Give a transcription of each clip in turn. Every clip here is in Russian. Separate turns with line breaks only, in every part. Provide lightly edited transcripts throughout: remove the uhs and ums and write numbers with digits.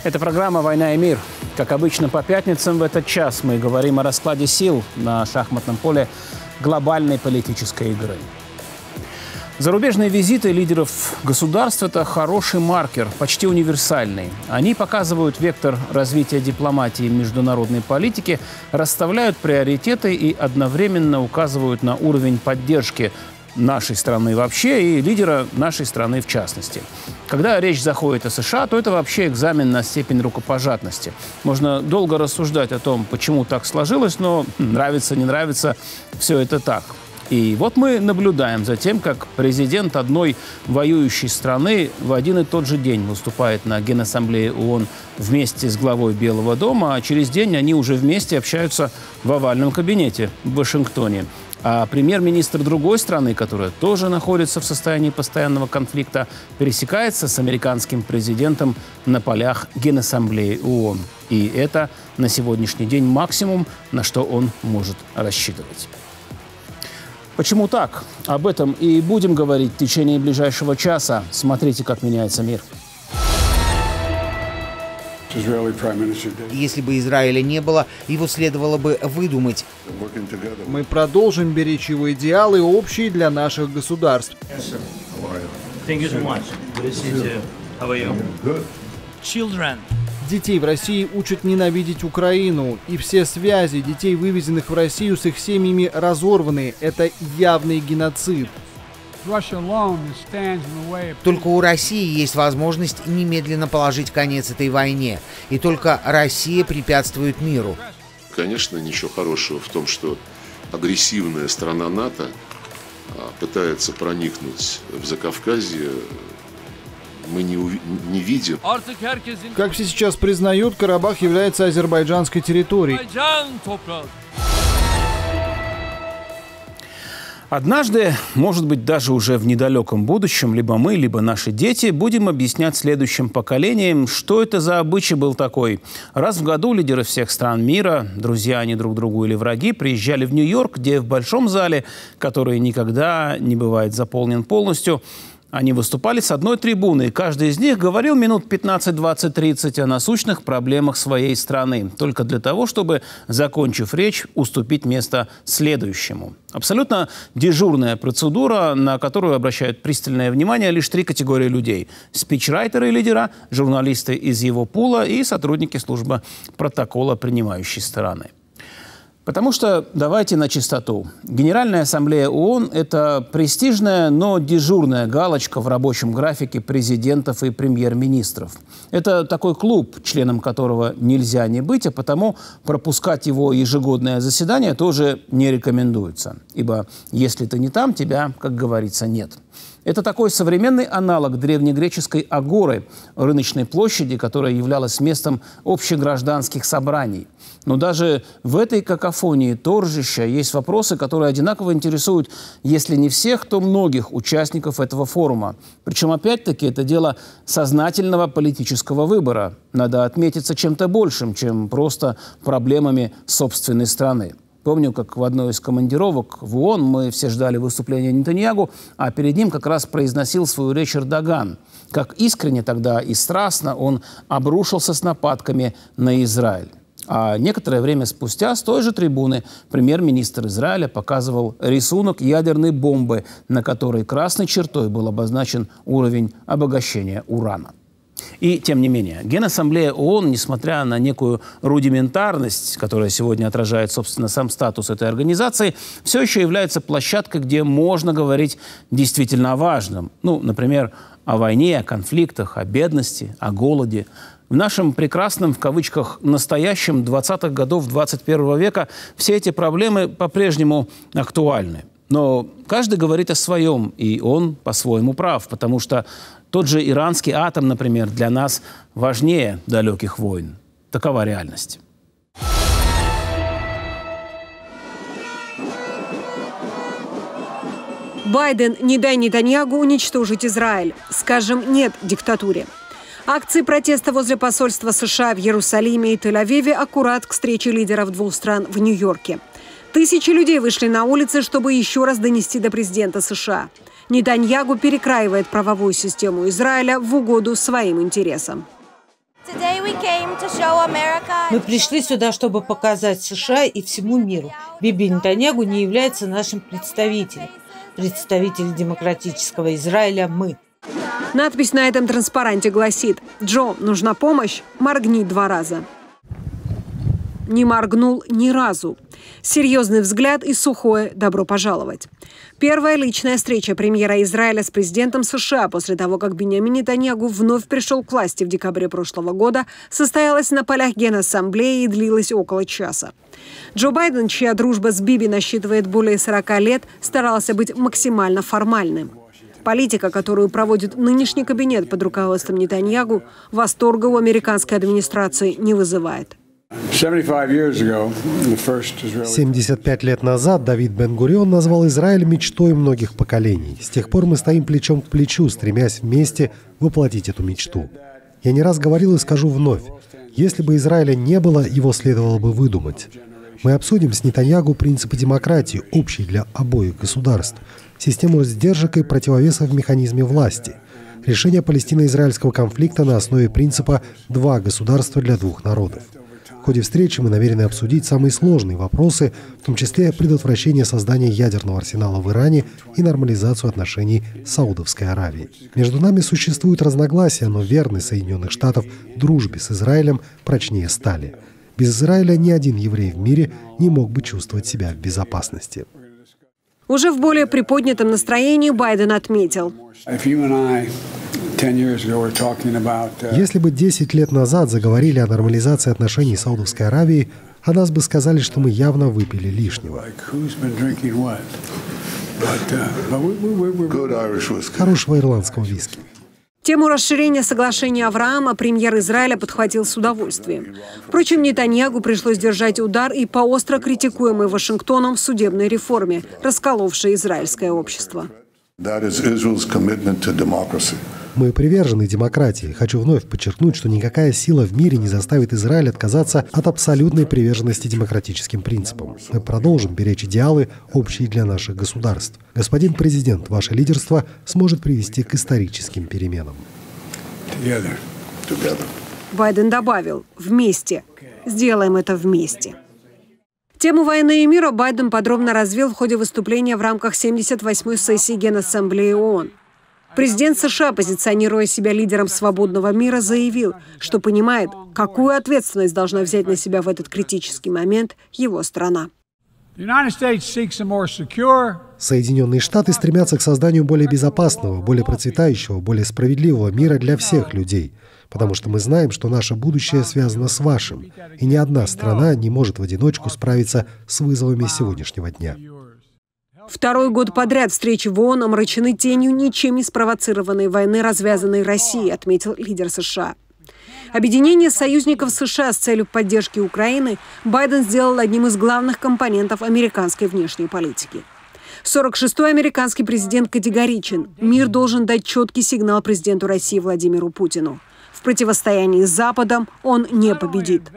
Это программа «Война и мир». Как обычно, по пятницам в этот час мы говорим о раскладе сил на шахматном поле глобальной политической игры. Зарубежные визиты лидеров государств – это хороший маркер, почти универсальный. Они показывают вектор развития дипломатии и международной политики, расставляют приоритеты и одновременно указывают на уровень поддержки нашей страны вообще и лидера нашей страны в частности. Когда речь заходит о США, то это вообще экзамен на степень рукопожатности. Можно долго рассуждать о том, почему так сложилось, но нравится, не нравится, все это так. И вот мы наблюдаем за тем, как президент одной воюющей страны в один и тот же день выступает на Генассамблее ООН вместе с главой Белого дома, а через день они уже вместе общаются в овальном кабинете в Вашингтоне. А премьер-министр другой страны, которая тоже находится в состоянии постоянного конфликта, пересекается с американским президентом на полях Генассамблеи ООН. И это на сегодняшний день максимум, на что он может рассчитывать. Почему так? Об этом и будем говорить в течение ближайшего часа. Смотрите, как меняется мир.
Если бы Израиля не было, его следовало бы выдумать.
Мы продолжим беречь его идеалы, общие для наших государств. Детей в России учат ненавидеть Украину. И все связи детей, вывезенных в Россию, с их семьями разорваны. Это явный геноцид.
Только у России есть возможность немедленно положить конец этой войне. И только Россия препятствует миру.
Конечно, ничего хорошего в том, что агрессивная страна НАТО пытается проникнуть в Закавказье. Мы не видим.
Как все сейчас признают, Карабах является азербайджанской территорией.
Однажды, может быть, даже уже в недалеком будущем, либо мы, либо наши дети будем объяснять следующим поколениям, что это за обычай был такой. Раз в году лидеры всех стран мира, друзья они друг другу или враги, приезжали в Нью-Йорк, где в большом зале, который никогда не бывает заполнен полностью, они выступали с одной трибуны, и каждый из них говорил минут 15, 20, 30 о насущных проблемах своей страны, только для того, чтобы, закончив речь, уступить место следующему. Абсолютно дежурная процедура, на которую обращают пристальное внимание лишь три категории людей: спичрайтеры лидера, журналисты из его пула и сотрудники службы протокола принимающей стороны. Потому что, давайте на чистоту, Генеральная ассамблея ООН – это престижная, но дежурная галочка в рабочем графике президентов и премьер-министров. Это такой клуб, членом которого нельзя не быть, а потому пропускать его ежегодное заседание тоже не рекомендуется. Ибо если ты не там, тебя, как говорится, нет. Это такой современный аналог древнегреческой агоры, рыночной площади, которая являлась местом общегражданских собраний. Но даже в этой какофонии торжища есть вопросы, которые одинаково интересуют, если не всех, то многих участников этого форума. Причем, опять-таки, это дело сознательного политического выбора. Надо отметиться чем-то большим, чем просто проблемами собственной страны. Помню, как в одной из командировок в ООН мы все ждали выступления Нетаньяху, а перед ним как раз произносил свою речь Эрдоган. Как искренне тогда и страстно он обрушился с нападками на Израиль. А некоторое время спустя с той же трибуны премьер-министр Израиля показывал рисунок ядерной бомбы, на которой красной чертой был обозначен уровень обогащения урана. И, тем не менее, Генассамблея ООН, несмотря на некую рудиментарность, которая сегодня отражает, собственно, сам статус этой организации, все еще является площадкой, где можно говорить действительно о важном. Ну, например, о войне, о конфликтах, о бедности, о голоде. В нашем прекрасном, в кавычках, настоящем 20-х годов 21 века все эти проблемы по-прежнему актуальны. Но каждый говорит о своем, и он по-своему прав, потому что тот же иранский атом, например, для нас важнее далеких войн. Такова реальность.
Байден, не дай Нетаньяху уничтожить Израиль. Скажем «нет» диктатуре. Акции протеста возле посольства США в Иерусалиме и Тель-Авиве аккурат к встрече лидеров двух стран в Нью-Йорке. Тысячи людей вышли на улицы, чтобы еще раз донести до президента США: Нетаньяху перекраивает правовую систему Израиля в угоду своим интересам.
Мы пришли сюда, чтобы показать США и всему миру. Биби Нетаньяху не является нашим представителем. Представитель демократического Израиля – мы.
Надпись на этом транспаранте гласит: «Джо, нужна помощь? Моргни 2 раза». Не моргнул ни разу. Серьезный взгляд и сухое «добро пожаловать». Первая личная встреча премьера Израиля с президентом США после того, как Биньямин Нетаньяху вновь пришел к власти в декабре прошлого года, состоялась на полях Генассамблеи и длилась около часа. Джо Байден, чья дружба с Биби насчитывает более 40 лет, старался быть максимально формальным. Политика, которую проводит нынешний кабинет под руководством Нетаньяху, восторга у американской администрации не вызывает.
75 лет назад Давид Бен-Гурион назвал Израиль мечтой многих поколений. С тех пор мы стоим плечом к плечу, стремясь вместе воплотить эту мечту. Я не раз говорил и скажу вновь. Если бы Израиля не было, его следовало бы выдумать. Мы обсудим с Нетаньяху принципы демократии, общие для обоих государств, систему сдержек и противовесов в механизме власти, решение палестино-израильского конфликта на основе принципа «два государства для двух народов». В ходе встречи мы намерены обсудить самые сложные вопросы, в том числе предотвращение создания ядерного арсенала в Иране и нормализацию отношений с Саудовской Аравией. Между нами существуют разногласия, но верность Соединенных Штатов дружбе с Израилем прочнее стали. Без Израиля ни один еврей в мире не мог бы чувствовать себя в безопасности.
Уже в более приподнятом настроении Байден отметил:
если бы 10 лет назад заговорили о нормализации отношений с Саудовской Аравией, о нас бы сказали, что мы явно выпили лишнего. Хорошего ирландского виски.
Тему расширения соглашения Авраама премьер Израиля подхватил с удовольствием. Впрочем, Нетаньяху пришлось держать удар и по остро критикуемой Вашингтоном судебной реформе, расколовшей израильское общество.
Мы привержены демократии. Хочу вновь подчеркнуть, что никакая сила в мире не заставит Израиль отказаться от абсолютной приверженности демократическим принципам. Мы продолжим беречь идеалы, общие для наших государств. Господин президент, ваше лидерство сможет привести к историческим переменам.
Байден добавил: «Вместе. Сделаем это вместе». Тему войны и мира Байден подробно развил в ходе выступления в рамках 78-й сессии Генассамблеи ООН. Президент США, позиционируя себя лидером свободного мира, заявил, что понимает, какую ответственность должна взять на себя в этот критический момент его страна.
Соединенные Штаты стремятся к созданию более безопасного, более процветающего, более справедливого мира для всех людей, потому что мы знаем, что наше будущее связано с вашим, и ни одна страна не может в одиночку справиться с вызовами сегодняшнего дня.
Второй год подряд встречи в ООН омрачены тенью ничем не спровоцированной войны, развязанной Россией, отметил лидер США. Объединение союзников США с целью поддержки Украины Байден сделал одним из главных компонентов американской внешней политики. 46-й американский президент категоричен. Мир должен дать четкий сигнал президенту России Владимиру Путину. В противостоянии с Западом он не победит.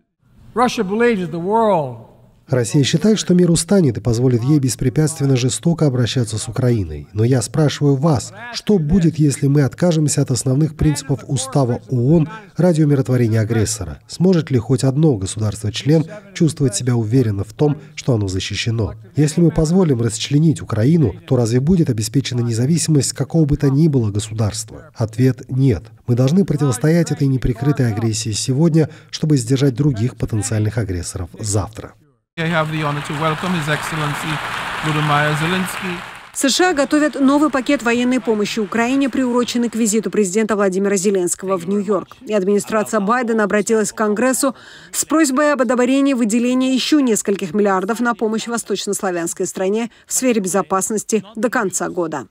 Россия считает, что мир устанет и позволит ей беспрепятственно жестоко обращаться с Украиной. Но я спрашиваю вас, что будет, если мы откажемся от основных принципов Устава ООН ради умиротворения агрессора? Сможет ли хоть одно государство-член чувствовать себя уверенно в том, что оно защищено? Если мы позволим расчленить Украину, то разве будет обеспечена независимость какого бы то ни было государства? Ответ – нет. Мы должны противостоять этой неприкрытой агрессии сегодня, чтобы сдержать других потенциальных агрессоров завтра.
США готовят новый пакет военной помощи Украине, приуроченный к визиту президента Владимира Зеленского в Нью-Йорк. И администрация Байдена обратилась к Конгрессу с просьбой об одобрении выделения еще нескольких миллиардов на помощь восточнославянской стране в сфере безопасности до конца года.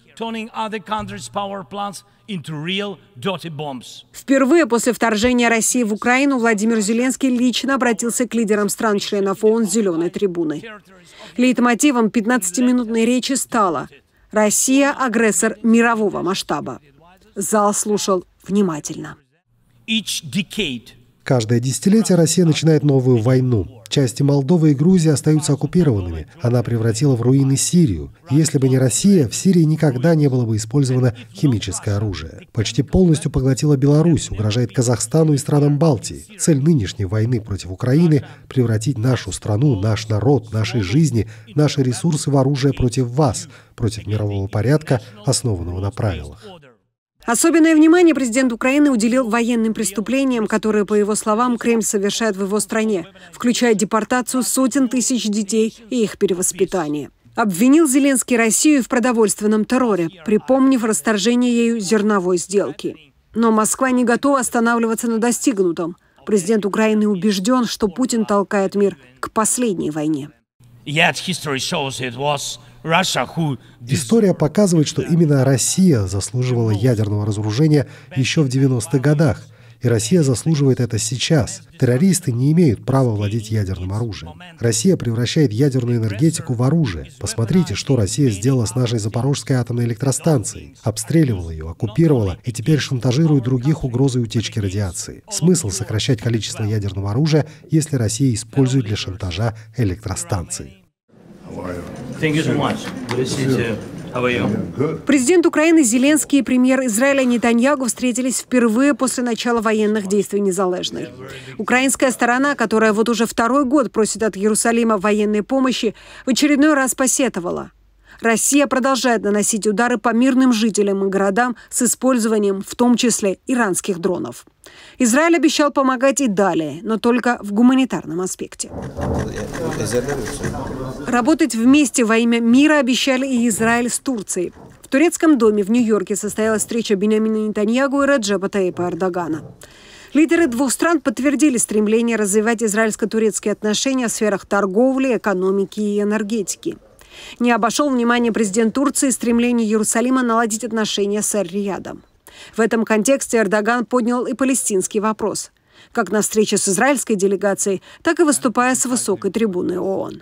Впервые после вторжения России в Украину Владимир Зеленский лично обратился к лидерам стран-членов ООН с зеленой трибуной. Лейтмотивом 15-минутной речи стало: «Россия – агрессор мирового масштаба». Зал слушал внимательно.
Каждое десятилетие Россия начинает новую войну. Части Молдовы и Грузии остаются оккупированными. Она превратила в руины Сирию. Если бы не Россия, в Сирии никогда не было бы использовано химическое оружие. Почти полностью поглотила Беларусь, угрожает Казахстану и странам Балтии. Цель нынешней войны против Украины – превратить нашу страну, наш народ, наши жизни, наши ресурсы в оружие против вас, против мирового порядка, основанного на правилах.
Особенное внимание президент Украины уделил военным преступлениям, которые, по его словам, Кремль совершает в его стране, включая депортацию сотен тысяч детей и их перевоспитание. Обвинил Зеленский Россию в продовольственном терроре, припомнив расторжение ею зерновой сделки. Но Москва не готова останавливаться на достигнутом. Президент Украины убежден, что Путин толкает мир к последней войне.
История показывает, что именно Россия заслуживала ядерного разоружения еще в 90-х годах. И Россия заслуживает это сейчас. Террористы не имеют права владеть ядерным оружием. Россия превращает ядерную энергетику в оружие. Посмотрите, что Россия сделала с нашей Запорожской атомной электростанцией. Обстреливала ее, оккупировала и теперь шантажирует других угрозой утечки радиации. Смысл сокращать количество ядерного оружия, если Россия использует для шантажа электростанции.
Президент Украины Зеленский и премьер Израиля Нетаньягу встретились впервые после начала военных действий Незалежной. Украинская сторона, которая вот уже второй год просит от Иерусалима военной помощи, в очередной раз посетовала. Россия продолжает наносить удары по мирным жителям и городам с использованием, в том числе, иранских дронов. Израиль обещал помогать и далее, но только в гуманитарном аспекте. Работать вместе во имя мира обещали и Израиль с Турцией. В турецком доме в Нью-Йорке состоялась встреча Биньямина Нетаньягу и Реджепа Тайипа Эрдогана. Лидеры двух стран подтвердили стремление развивать израильско-турецкие отношения в сферах торговли, экономики и энергетики. Не обошел внимание президент Турции стремление Иерусалима наладить отношения с Эр-Риядом. В этом контексте Эрдоган поднял и палестинский вопрос, как на встрече с израильской делегацией, так и выступая с высокой трибуны ООН.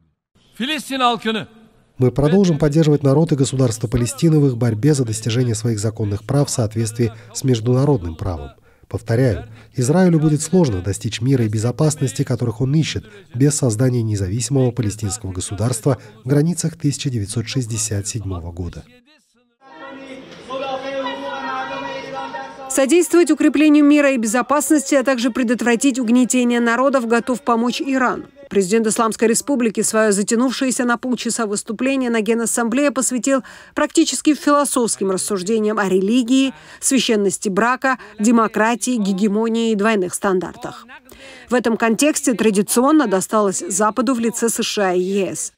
Мы продолжим поддерживать народ и государство Палестины в их борьбе за достижение своих законных прав в соответствии с международным правом. Повторяю, Израилю будет сложно достичь мира и безопасности, которых он ищет, без создания независимого палестинского государства в границах 1967 года.
Содействовать укреплению мира и безопасности, а также предотвратить угнетение народов готов помочь Иран. Президент Исламской Республики свое затянувшееся на полчаса выступление на Генассамблее посвятил практически философским рассуждениям о религии, священности брака, демократии, гегемонии и двойных стандартах. В этом контексте традиционно досталось Западу в лице США и ЕС.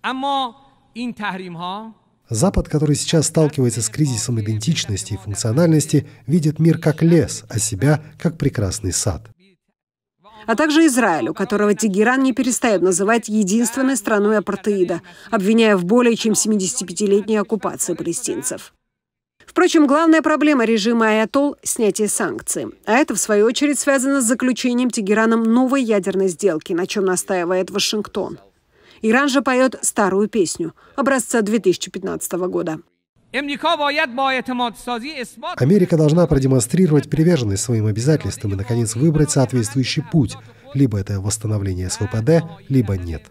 Запад, который сейчас сталкивается с кризисом идентичности и функциональности, видит мир как лес, а себя как прекрасный сад.
А также Израиль, у которого Тегеран не перестает называть единственной страной апартеида, обвиняя в более чем 75-летней оккупации палестинцев. Впрочем, главная проблема режима Аятолл – снятие санкций. А это, в свою очередь, связано с заключением Тегераном новой ядерной сделки, на чем настаивает Вашингтон. Иран же поет старую песню образца 2015 года.
Америка должна продемонстрировать приверженность своим обязательствам и, наконец, выбрать соответствующий путь. Либо это восстановление СВПД, либо нет.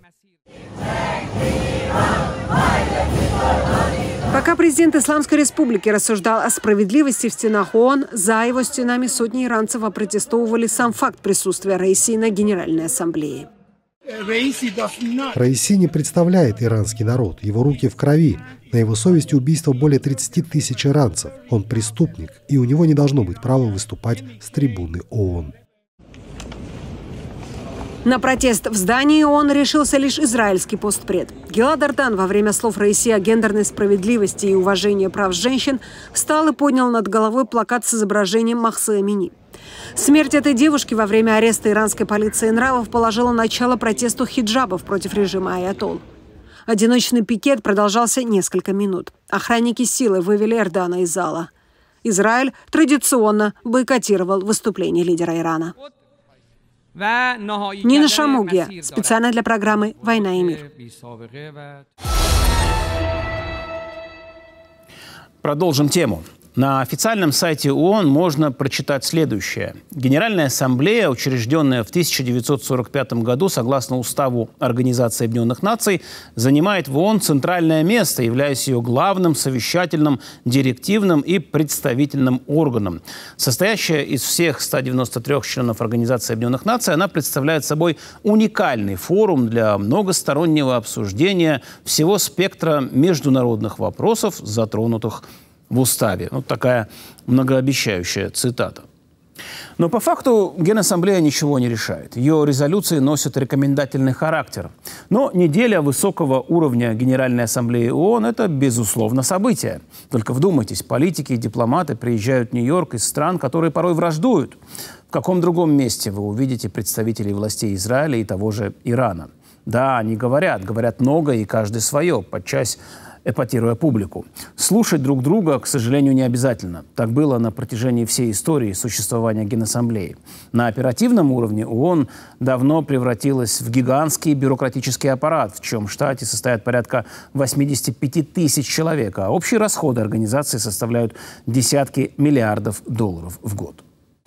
Пока президент Исламской Республики рассуждал о справедливости в стенах ООН, за его стенами сотни иранцев опротестовывали сам факт присутствия Раиси на Генеральной Ассамблее.
Раиси не представляет иранский народ, его руки в крови. На его совести убийство более 30 тысяч иранцев. Он преступник, и у него не должно быть права выступать с трибуны ООН.
На протест в здании ООН решился лишь израильский постпред. Гилад Ардан во время слов Раиси о гендерной справедливости и уважении прав женщин встал и поднял над головой плакат с изображением Махсы Амини. Смерть этой девушки во время ареста иранской полиции нравов положила начало протесту хиджабов против режима Аятолл. Одиночный пикет продолжался несколько минут. Охранники силой вывели Эрдана из зала. Израиль традиционно бойкотировал выступление лидера Ирана. Нина Шамугия, специально для программы «Война и мир».
Продолжим тему. На официальном сайте ООН можно прочитать следующее. Генеральная ассамблея, учрежденная в 1945 году согласно Уставу Организации Объединенных Наций, занимает в ООН центральное место, являясь ее главным совещательным, директивным и представительным органом. Состоящая из всех 193 членов Организации Объединенных Наций, она представляет собой уникальный форум для многостороннего обсуждения всего спектра международных вопросов, затронутых в уставе. Вот такая многообещающая цитата. Но по факту Генассамблея ничего не решает. Ее резолюции носят рекомендательный характер. Но неделя высокого уровня Генеральной Ассамблеи ООН – это, безусловно, событие. Только вдумайтесь, политики и дипломаты приезжают в Нью-Йорк из стран, которые порой враждуют. В каком другом месте вы увидите представителей властей Израиля и того же Ирана? Да, они говорят много и каждый свое, подчас эпатируя публику. Слушать друг друга, к сожалению, не обязательно. Так было на протяжении всей истории существования Генассамблеи. На оперативном уровне ООН давно превратилась в гигантский бюрократический аппарат, в чем штате состоят порядка 85 тысяч человек, а общие расходы организации составляют десятки миллиардов долларов в год.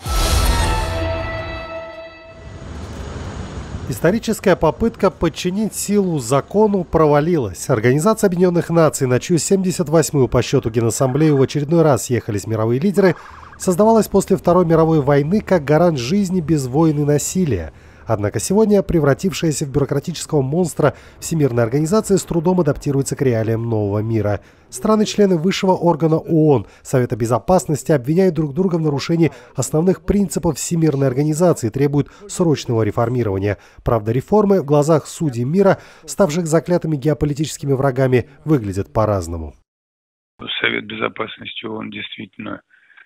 Историческая попытка подчинить силу закону провалилась. Организация Объединенных Наций, на чью 78-ю по счету Генассамблею в очередной раз съехались мировые лидеры, создавалась после Второй мировой войны как гарант жизни без войн и насилия. Однако сегодня превратившаяся в бюрократического монстра Всемирная организация с трудом адаптируется к реалиям нового мира. Страны-члены высшего органа ООН, Совета Безопасности, обвиняют друг друга в нарушении основных принципов Всемирной организации и требуют срочного реформирования. Правда, реформы в глазах судей мира, ставших заклятыми геополитическими врагами, выглядят по-разному.
Совет Безопасности ООН действительно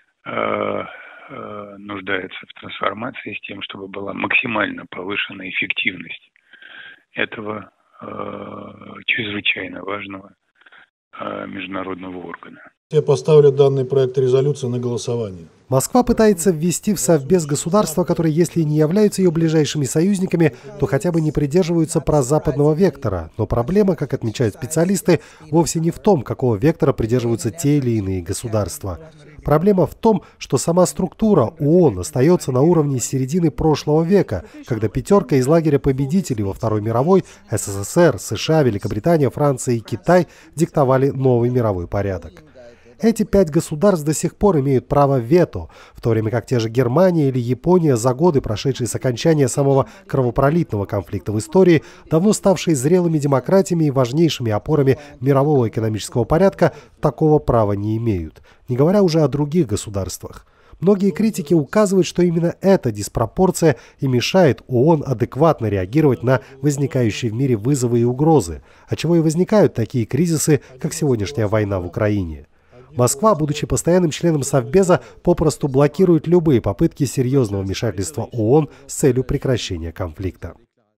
нуждается в трансформации с тем, чтобы была максимально повышена эффективность этого чрезвычайно важного международного органа.
Я поставлю данный проект резолюции на голосование.
Москва пытается ввести в Совбез государства, которые, если не являются ее ближайшими союзниками, то хотя бы не придерживаются прозападного вектора. Но проблема, как отмечают специалисты, вовсе не в том, какого вектора придерживаются те или иные государства. Проблема в том, что сама структура ООН остается на уровне середины прошлого века, когда пятерка из лагеря победителей во Второй мировой – СССР, США, Великобритания, Франция и Китай – диктовали новый мировой порядок. Эти 5 государств до сих пор имеют право вето, в то время как те же Германия или Япония, за годы, прошедшие с окончания самого кровопролитного конфликта в истории, давно ставшие зрелыми демократиями и важнейшими опорами мирового экономического порядка, такого права не имеют, не говоря уже о других государствах. Многие критики указывают, что именно эта диспропорция и мешает ООН адекватно реагировать на возникающие в мире вызовы и угрозы, отчего и возникают такие кризисы, как сегодняшняя война в Украине. Москва, будучи постоянным членом Совбеза, попросту блокирует любые попытки серьезного вмешательства ООН с целью прекращения конфликта.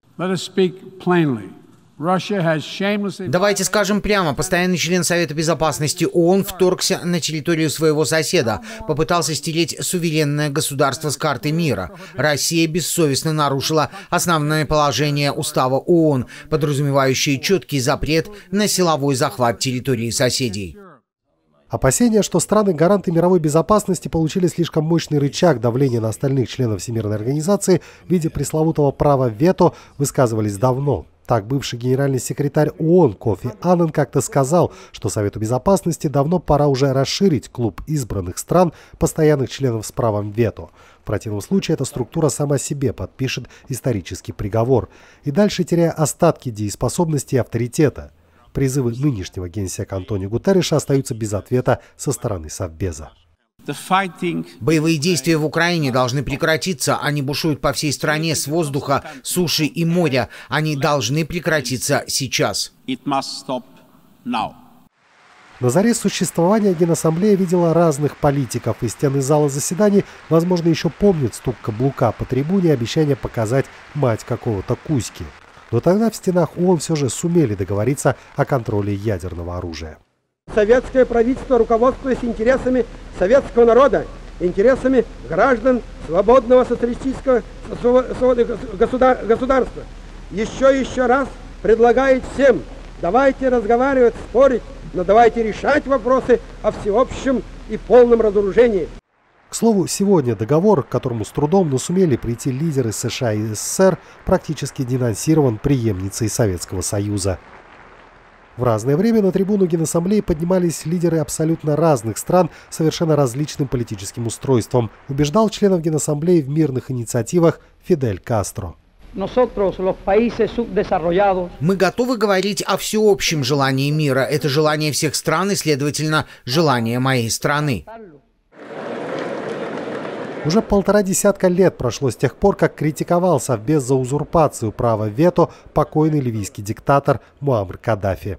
Давайте скажем прямо, постоянный член Совета Безопасности ООН вторгся на территорию своего соседа, попытался стереть суверенное государство с карты мира. Россия бессовестно нарушила основное положение Устава ООН, подразумевающее четкий запрет на силовой захват территории соседей.
Опасения, что страны-гаранты мировой безопасности получили слишком мощный рычаг давления на остальных членов Всемирной организации в виде пресловутого права вето, высказывались давно. Так, бывший генеральный секретарь ООН Кофи Аннан как-то сказал, что Совету Безопасности давно пора уже расширить клуб избранных стран, постоянных членов с правом вето. В противном случае эта структура сама себе подпишет исторический приговор и дальше теряя остатки дееспособности и авторитета. Призывы нынешнего генсека Антонио Гутерреша остаются без ответа со стороны Совбеза.
Боевые действия в Украине должны прекратиться. Они бушуют по всей стране с воздуха, суши и моря. Они должны прекратиться сейчас.
На заре существования Генассамблея видела разных политиков, и стены зала заседаний, возможно, еще помнят стук каблука по трибуне и обещание показать мать какого-то Кузьки. Но тогда в стенах ООН все же сумели договориться о контроле ядерного оружия.
Советское правительство, руководствуясь интересами советского народа, интересами граждан свободного социалистического государства, еще раз предлагает всем: давайте разговаривать, спорить, но давайте решать вопросы о всеобщем и полном разоружении.
К слову, сегодня договор, к которому с трудом, но сумели прийти лидеры США и СССР, практически денонсирован преемницей Советского Союза. В разное время на трибуну Генассамблеи поднимались лидеры абсолютно разных стран с совершенно различным политическим устройством. Убеждал членов Генассамблеи в мирных инициативах Фидель Кастро.
Мы готовы говорить о всеобщем желании мира. Это желание всех стран и, следовательно, желание моей страны.
Уже 1,5 десятка лет прошло с тех пор, как критиковал Совбез за узурпацию права вето покойный ливийский диктатор Муаммар Каддафи.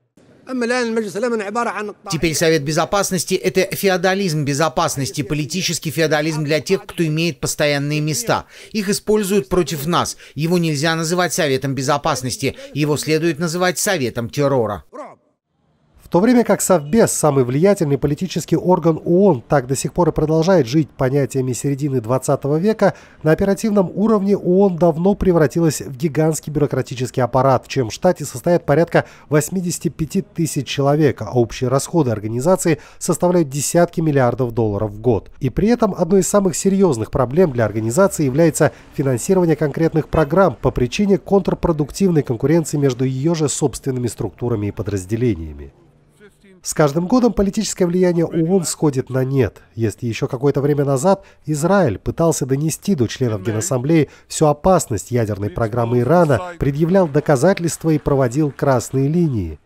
Теперь Совет Безопасности – это феодализм безопасности, политический феодализм для тех, кто имеет постоянные места. Их используют против нас. Его нельзя называть Советом Безопасности, его следует называть Советом террора.
В то время как Совбез, самый влиятельный политический орган ООН, так до сих пор и продолжает жить понятиями середины 20 века, на оперативном уровне ООН давно превратилась в гигантский бюрократический аппарат, в чьем штате состоят порядка 85 тысяч человек, а общие расходы организации составляют десятки миллиардов долларов в год. И при этом одной из самых серьезных проблем для организации является финансирование конкретных программ по причине контрпродуктивной конкуренции между ее же собственными структурами и подразделениями. С каждым годом политическое влияние ООН сходит на нет. Если еще какое-то время назад Израиль пытался донести до членов Генассамблеи всю опасность ядерной программы Ирана, предъявлял доказательства и проводил красные линии.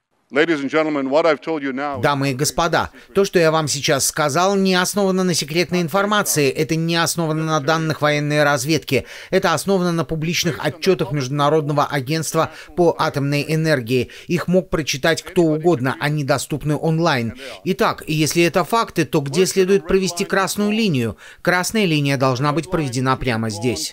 Дамы и господа, то, что я вам сейчас сказал, не основано на секретной информации, это не основано на данных военной разведки, это основано на публичных отчетах Международного агентства по атомной энергии. Их мог прочитать кто угодно, они доступны онлайн. Итак, если это факты, то где следует провести красную линию? Красная линия должна быть проведена прямо здесь.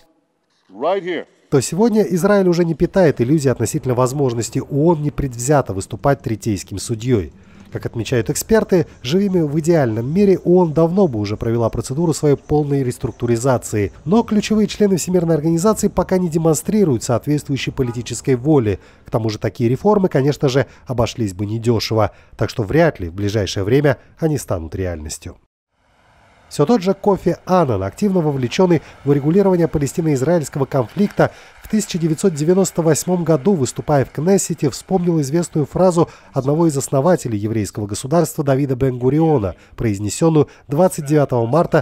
То сегодня Израиль уже не питает иллюзий относительно возможности ООН непредвзято выступать третейским судьей. Как отмечают эксперты, живыми в идеальном мире ООН давно бы уже провела процедуру своей полной реструктуризации. Но ключевые члены Всемирной организации пока не демонстрируют соответствующей политической воли. К тому же такие реформы, конечно же, обошлись бы недешево. Так что вряд ли в ближайшее время они станут реальностью. Все тот же Кофи Аннан, активно вовлеченный в урегулирование палестино-израильского конфликта, в 1998 году, выступая в Кнессете, вспомнил известную фразу одного из основателей еврейского государства Давида Бен-Гуриона, произнесенную 29 марта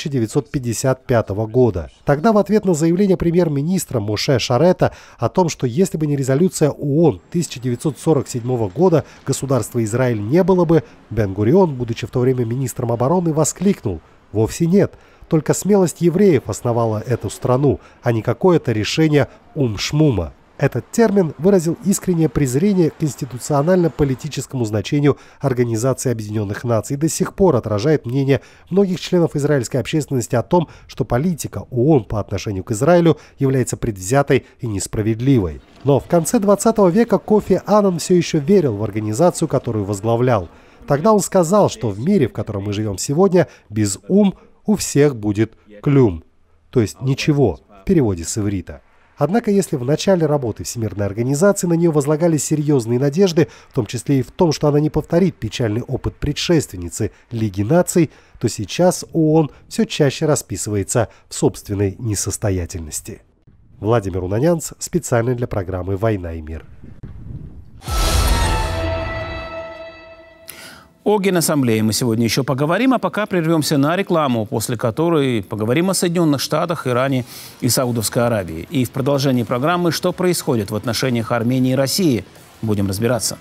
1955 года. Тогда в ответ на заявление премьер-министра Моше Шарета о том, что если бы не резолюция ООН 1947 года, государства Израиль не было бы, Бен-Гурион, будучи в то время министром обороны, воскликнул: «Вовсе нет. Только смелость евреев основала эту страну, а не какое-то решение ум-шмума». Этот термин выразил искреннее презрение к конституционально-политическому значению Организации Объединенных Наций и до сих пор отражает мнение многих членов израильской общественности о том, что политика ООН по отношению к Израилю является предвзятой и несправедливой. Но в конце 20 века Кофи Аннан все еще верил в организацию, которую возглавлял. Тогда он сказал, что в мире, в котором мы живем сегодня, без ум у всех будет клюм, то есть ничего, в переводе с иврита. Однако, если в начале работы Всемирной организации на нее возлагались серьезные надежды, в том числе и в том, что она не повторит печальный опыт предшественницы Лиги наций, то сейчас ООН все чаще расписывается в собственной несостоятельности. Владимир Унанянц, специально для программы «Война и мир».
О Генассамблее мы сегодня еще поговорим, а пока прервемся на рекламу, после которой поговорим о Соединенных Штатах, Иране и Саудовской Аравии. И в продолжении программы, что происходит в отношениях Армении и России, будем разбираться.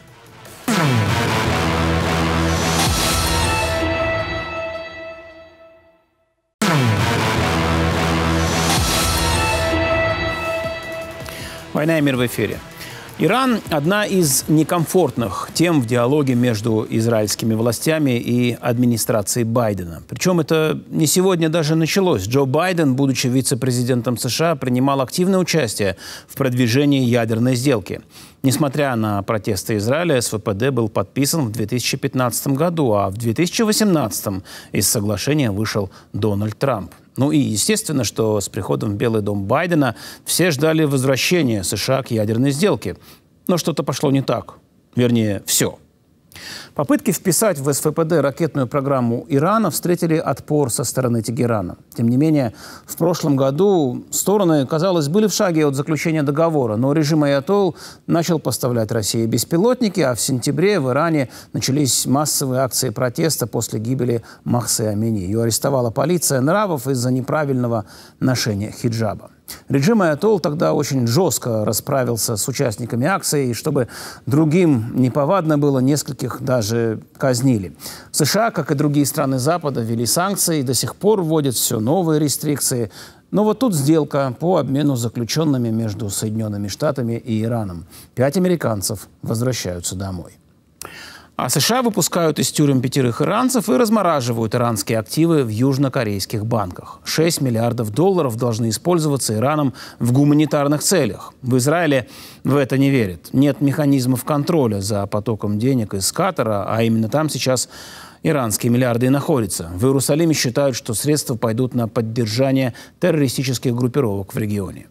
«Война и мир» в эфире. Иран – одна из некомфортных тем в диалоге между израильскими властями и администрацией Байдена. Причем это не сегодня даже началось. Джо Байден, будучи вице-президентом США, принимал активное участие в продвижении ядерной сделки. Несмотря на протесты Израиля, СВПД был подписан в 2015 году, а в 2018 из соглашения вышел Дональд Трамп. Ну и естественно, что с приходом в Белый дом Байдена все ждали возвращения США к ядерной сделке. Но что-то пошло не так. Вернее, все. Попытки вписать в СФПД ракетную программу Ирана встретили отпор со стороны Тегерана. Тем не менее, в прошлом году стороны, казалось, были в шаге от заключения договора, но режим Аятолл начал поставлять России беспилотники, а в сентябре в Иране начались массовые акции протеста после гибели Махсы Амини. Ее арестовала полиция нравов из-за неправильного ношения хиджаба. Режим Аятолл тогда очень жестко расправился с участниками акции, и чтобы другим неповадно было, нескольких даже казнили. США, как и другие страны Запада, ввели санкции и до сих пор вводят все новые рестрикции. Но вот тут сделка по обмену заключенными между Соединенными Штатами и Ираном. 5 американцев возвращаются домой. А США выпускают из тюрем 5 иранцев и размораживают иранские активы в южнокорейских банках. $6 миллиардов должны использоваться Ираном в гуманитарных целях. В Израиле в это не верят. Нет механизмов контроля за потоком денег из Катара, а именно там сейчас иранские миллиарды и находятся. В Иерусалиме считают, что средства пойдут на поддержание террористических группировок в регионе.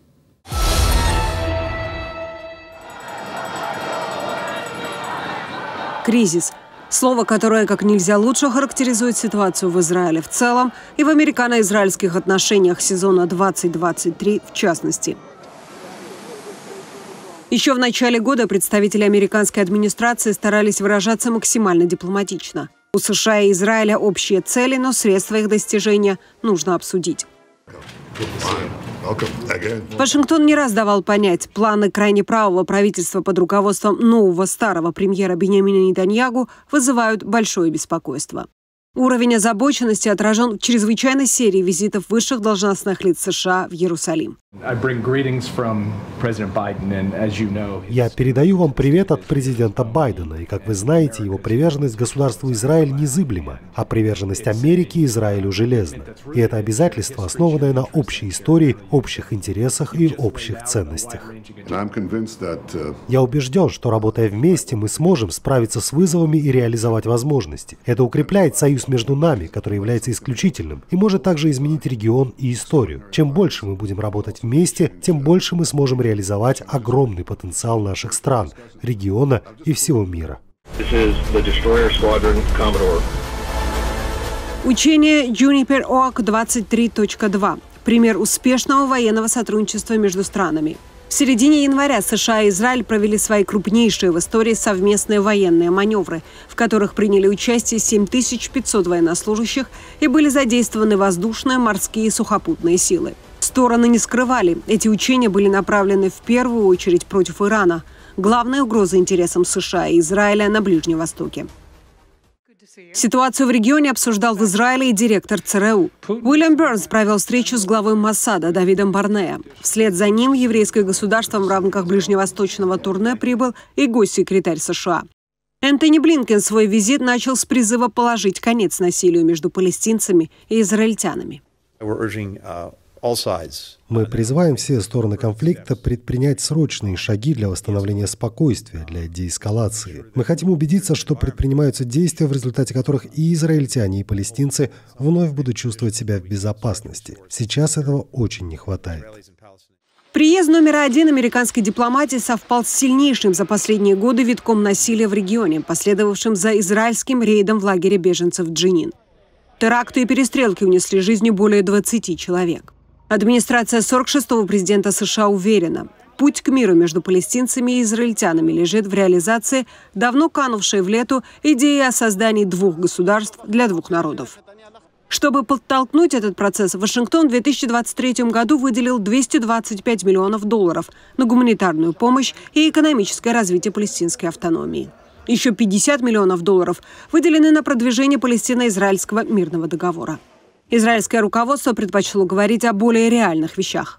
Кризис. Слово, которое как нельзя лучше характеризует ситуацию в Израиле в целом и в американо-израильских отношениях сезона 2023 в частности. Еще в начале года представители американской администрации старались выражаться максимально дипломатично. У США и Израиля общие цели, но средства их достижения нужно обсудить. Вашингтон не раз давал понять, планы крайне правого правительства под руководством нового старого премьера Биньямина Нетаньяху вызывают большое беспокойство. Уровень озабоченности отражен в чрезвычайной серии визитов высших должностных лиц США в Иерусалим.
Я передаю вам привет от президента Байдена, и, как вы знаете, его приверженность государству Израиль незыблема, а приверженность Америки Израилю железна. И это обязательство, основанное на общей истории, общих интересах и общих ценностях. Я убежден, что, работая вместе, мы сможем справиться с вызовами и реализовать возможности. Это укрепляет союз между нами, который является исключительным, и может также изменить регион и историю. Чем больше мы будем работать вместе, тем больше мы сможем реализовать огромный потенциал наших стран, региона и всего мира.
Учение Juniper Oak 23.2 – пример успешного военного сотрудничества между странами. В середине января США и Израиль провели свои крупнейшие в истории совместные военные маневры, в которых приняли участие 7500 военнослужащих и были задействованы воздушные, морские и сухопутные силы. Стороны не скрывали, эти учения были направлены в первую очередь против Ирана, главной угрозой интересам США и Израиля на Ближнем Востоке. Ситуацию в регионе обсуждал в Израиле и директор ЦРУ. Уильям Бернс провел встречу с главой Моссада Давидом Барнеа. Вслед за ним в еврейское государство в рамках ближневосточного турне прибыл и госсекретарь США. Энтони Блинкен свой визит начал с призыва положить конец насилию между палестинцами и израильтянами.
Мы призываем все стороны конфликта предпринять срочные шаги для восстановления спокойствия, для деэскалации. Мы хотим убедиться, что предпринимаются действия, в результате которых и израильтяне, и палестинцы вновь будут чувствовать себя в безопасности. Сейчас этого очень не хватает.
Приезд номер 1 американской дипломатии совпал с сильнейшим за последние годы витком насилия в регионе, последовавшим за израильским рейдом в лагере беженцев Дженин. Теракты и перестрелки унесли жизни более 20 человек. Администрация 46-го президента США уверена, путь к миру между палестинцами и израильтянами лежит в реализации давно канувшей в лету идеи о создании двух государств для двух народов. Чтобы подтолкнуть этот процесс, Вашингтон в 2023 году выделил $225 миллионов на гуманитарную помощь и экономическое развитие палестинской автономии. Еще $50 миллионов выделены на продвижение палестино-израильского мирного договора. Израильское руководство предпочло говорить о более реальных вещах.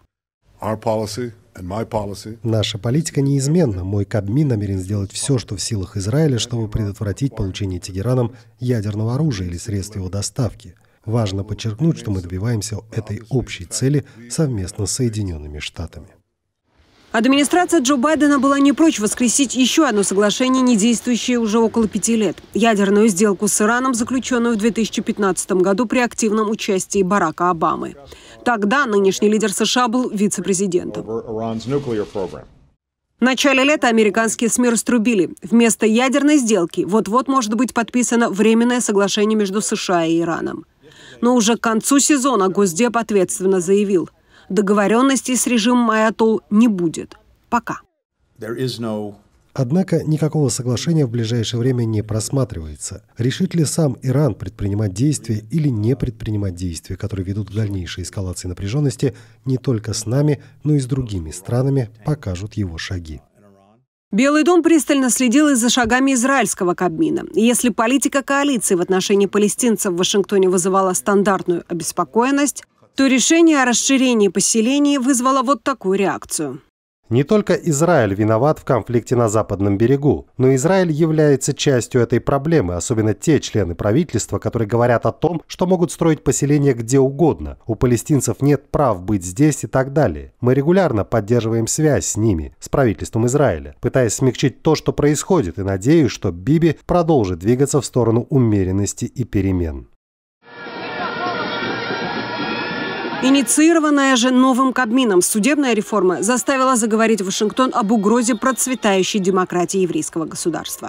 Наша политика неизменна. Мой Кабмин намерен сделать все, что в силах Израиля, чтобы предотвратить получение Тегераном ядерного оружия или средств его доставки. Важно подчеркнуть, что мы добиваемся этой общей цели совместно с Соединенными Штатами.
Администрация Джо Байдена была не прочь воскресить еще одно соглашение, не действующее уже около 5 лет. Ядерную сделку с Ираном, заключенную в 2015 году при активном участии Барака Обамы. Тогда нынешний лидер США был вице-президентом. В начале лета американские СМИ раструбили. Вместо ядерной сделки вот-вот может быть подписано временное соглашение между США и Ираном. Но уже к концу сезона Госдеп ответственно заявил, договоренностей с режимом Аятолл не будет. Пока.
Однако никакого соглашения в ближайшее время не просматривается. Решит ли сам Иран предпринимать действия или не предпринимать действия, которые ведут к дальнейшей эскалации напряженности не только с нами, но и с другими странами, покажут его шаги.
Белый дом пристально следил и за шагами израильского Кабмина. Если политика коалиции в отношении палестинцев в Вашингтоне вызывала стандартную обеспокоенность, то решение о расширении поселений вызвало вот такую реакцию.
Не только Израиль виноват в конфликте на Западном берегу, но Израиль является частью этой проблемы, особенно те члены правительства, которые говорят о том, что могут строить поселения где угодно, у палестинцев нет прав быть здесь и так далее. Мы регулярно поддерживаем связь с ними, с правительством Израиля, пытаясь смягчить то, что происходит, и надеюсь, что Биби продолжит двигаться в сторону умеренности и перемен.
Инициированная же новым Кабмином судебная реформа заставила заговорить Вашингтон об угрозе процветающей демократии еврейского государства.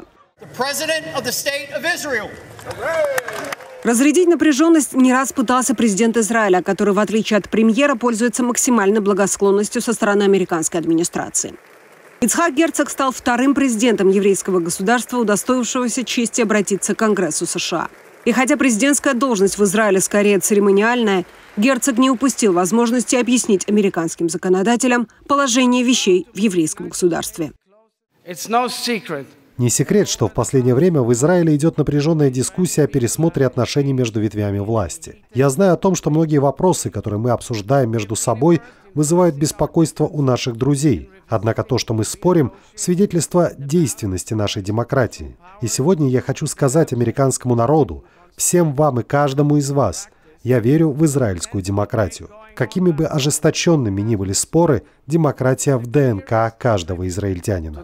Разрядить напряженность не раз пытался президент Израиля, который, в отличие от премьера, пользуется максимальной благосклонностью со стороны американской администрации. Ицхак Герцог стал вторым президентом еврейского государства, удостоившегося чести обратиться к Конгрессу США. И хотя президентская должность в Израиле скорее церемониальная, Герцог не упустил возможности объяснить американским законодателям положение вещей в еврейском государстве.
Не секрет, что в последнее время в Израиле идет напряженная дискуссия о пересмотре отношений между ветвями власти. Я знаю о том, что многие вопросы, которые мы обсуждаем между собой, вызывают беспокойство у наших друзей. Однако то, что мы спорим, свидетельство действенности нашей демократии. И сегодня я хочу сказать американскому народу, всем вам и каждому из вас, я верю в израильскую демократию. Какими бы ожесточенными ни были споры, демократия в ДНК каждого израильтянина.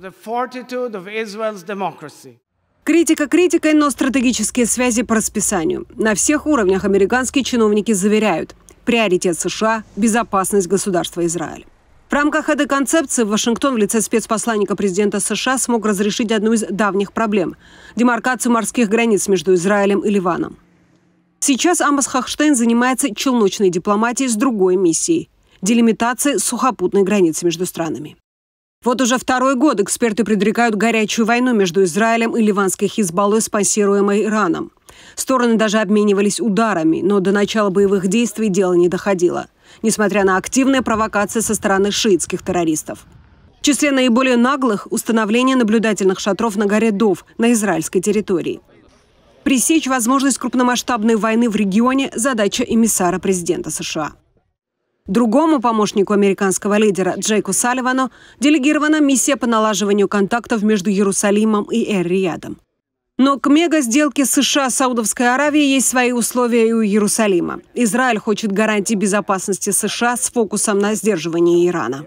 Критика критикой, но стратегические связи по расписанию. На всех уровнях американские чиновники заверяют, приоритет США – безопасность государства Израиль. В рамках этой концепции Вашингтон в лице спецпосланника президента США смог разрешить одну из давних проблем – демаркацию морских границ между Израилем и Ливаном. Сейчас Амос Хохштейн занимается челночной дипломатией с другой миссией – делимитацией сухопутной границы между странами. Вот уже второй год эксперты предрекают горячую войну между Израилем и ливанской Хизбаллой, спонсируемой Ираном. Стороны даже обменивались ударами, но до начала боевых действий дело не доходило, несмотря на активные провокации со стороны шиитских террористов. В числе наиболее наглых – установление наблюдательных шатров на горе Дов на израильской территории. Пресечь возможность крупномасштабной войны в регионе – задача эмиссара президента США. Другому помощнику американского лидера Джейку Салливану делегирована миссия по налаживанию контактов между Иерусалимом и Эр-Риядом. Но к мега-сделке США с Саудовской Аравией есть свои условия и у Иерусалима. Израиль хочет гарантий безопасности США с фокусом на сдерживании Ирана.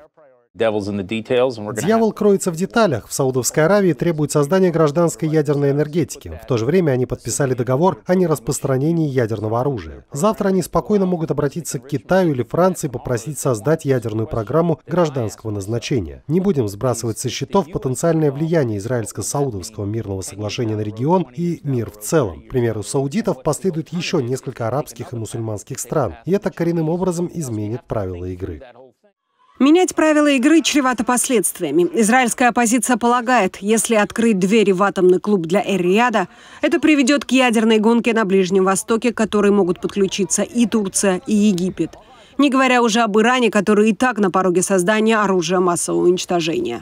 Дьявол кроется в деталях. В Саудовской Аравии требуют создания гражданской ядерной энергетики. В то же время они подписали договор о нераспространении ядерного оружия. Завтра они спокойно могут обратиться к Китаю или Франции и попросить создать ядерную программу гражданского назначения. Не будем сбрасывать со счетов потенциальное влияние израильско-саудовского мирного соглашения на регион и мир в целом. К примеру, саудитов последует еще несколько арабских и мусульманских стран. И это коренным образом изменит правила игры.
Менять правила игры чревато последствиями. Израильская оппозиция полагает, если открыть двери в атомный клуб для Эр-Рияда, это приведет к ядерной гонке на Ближнем Востоке, к которой могут подключиться и Турция, и Египет. Не говоря уже об Иране, который и так на пороге создания оружия массового уничтожения.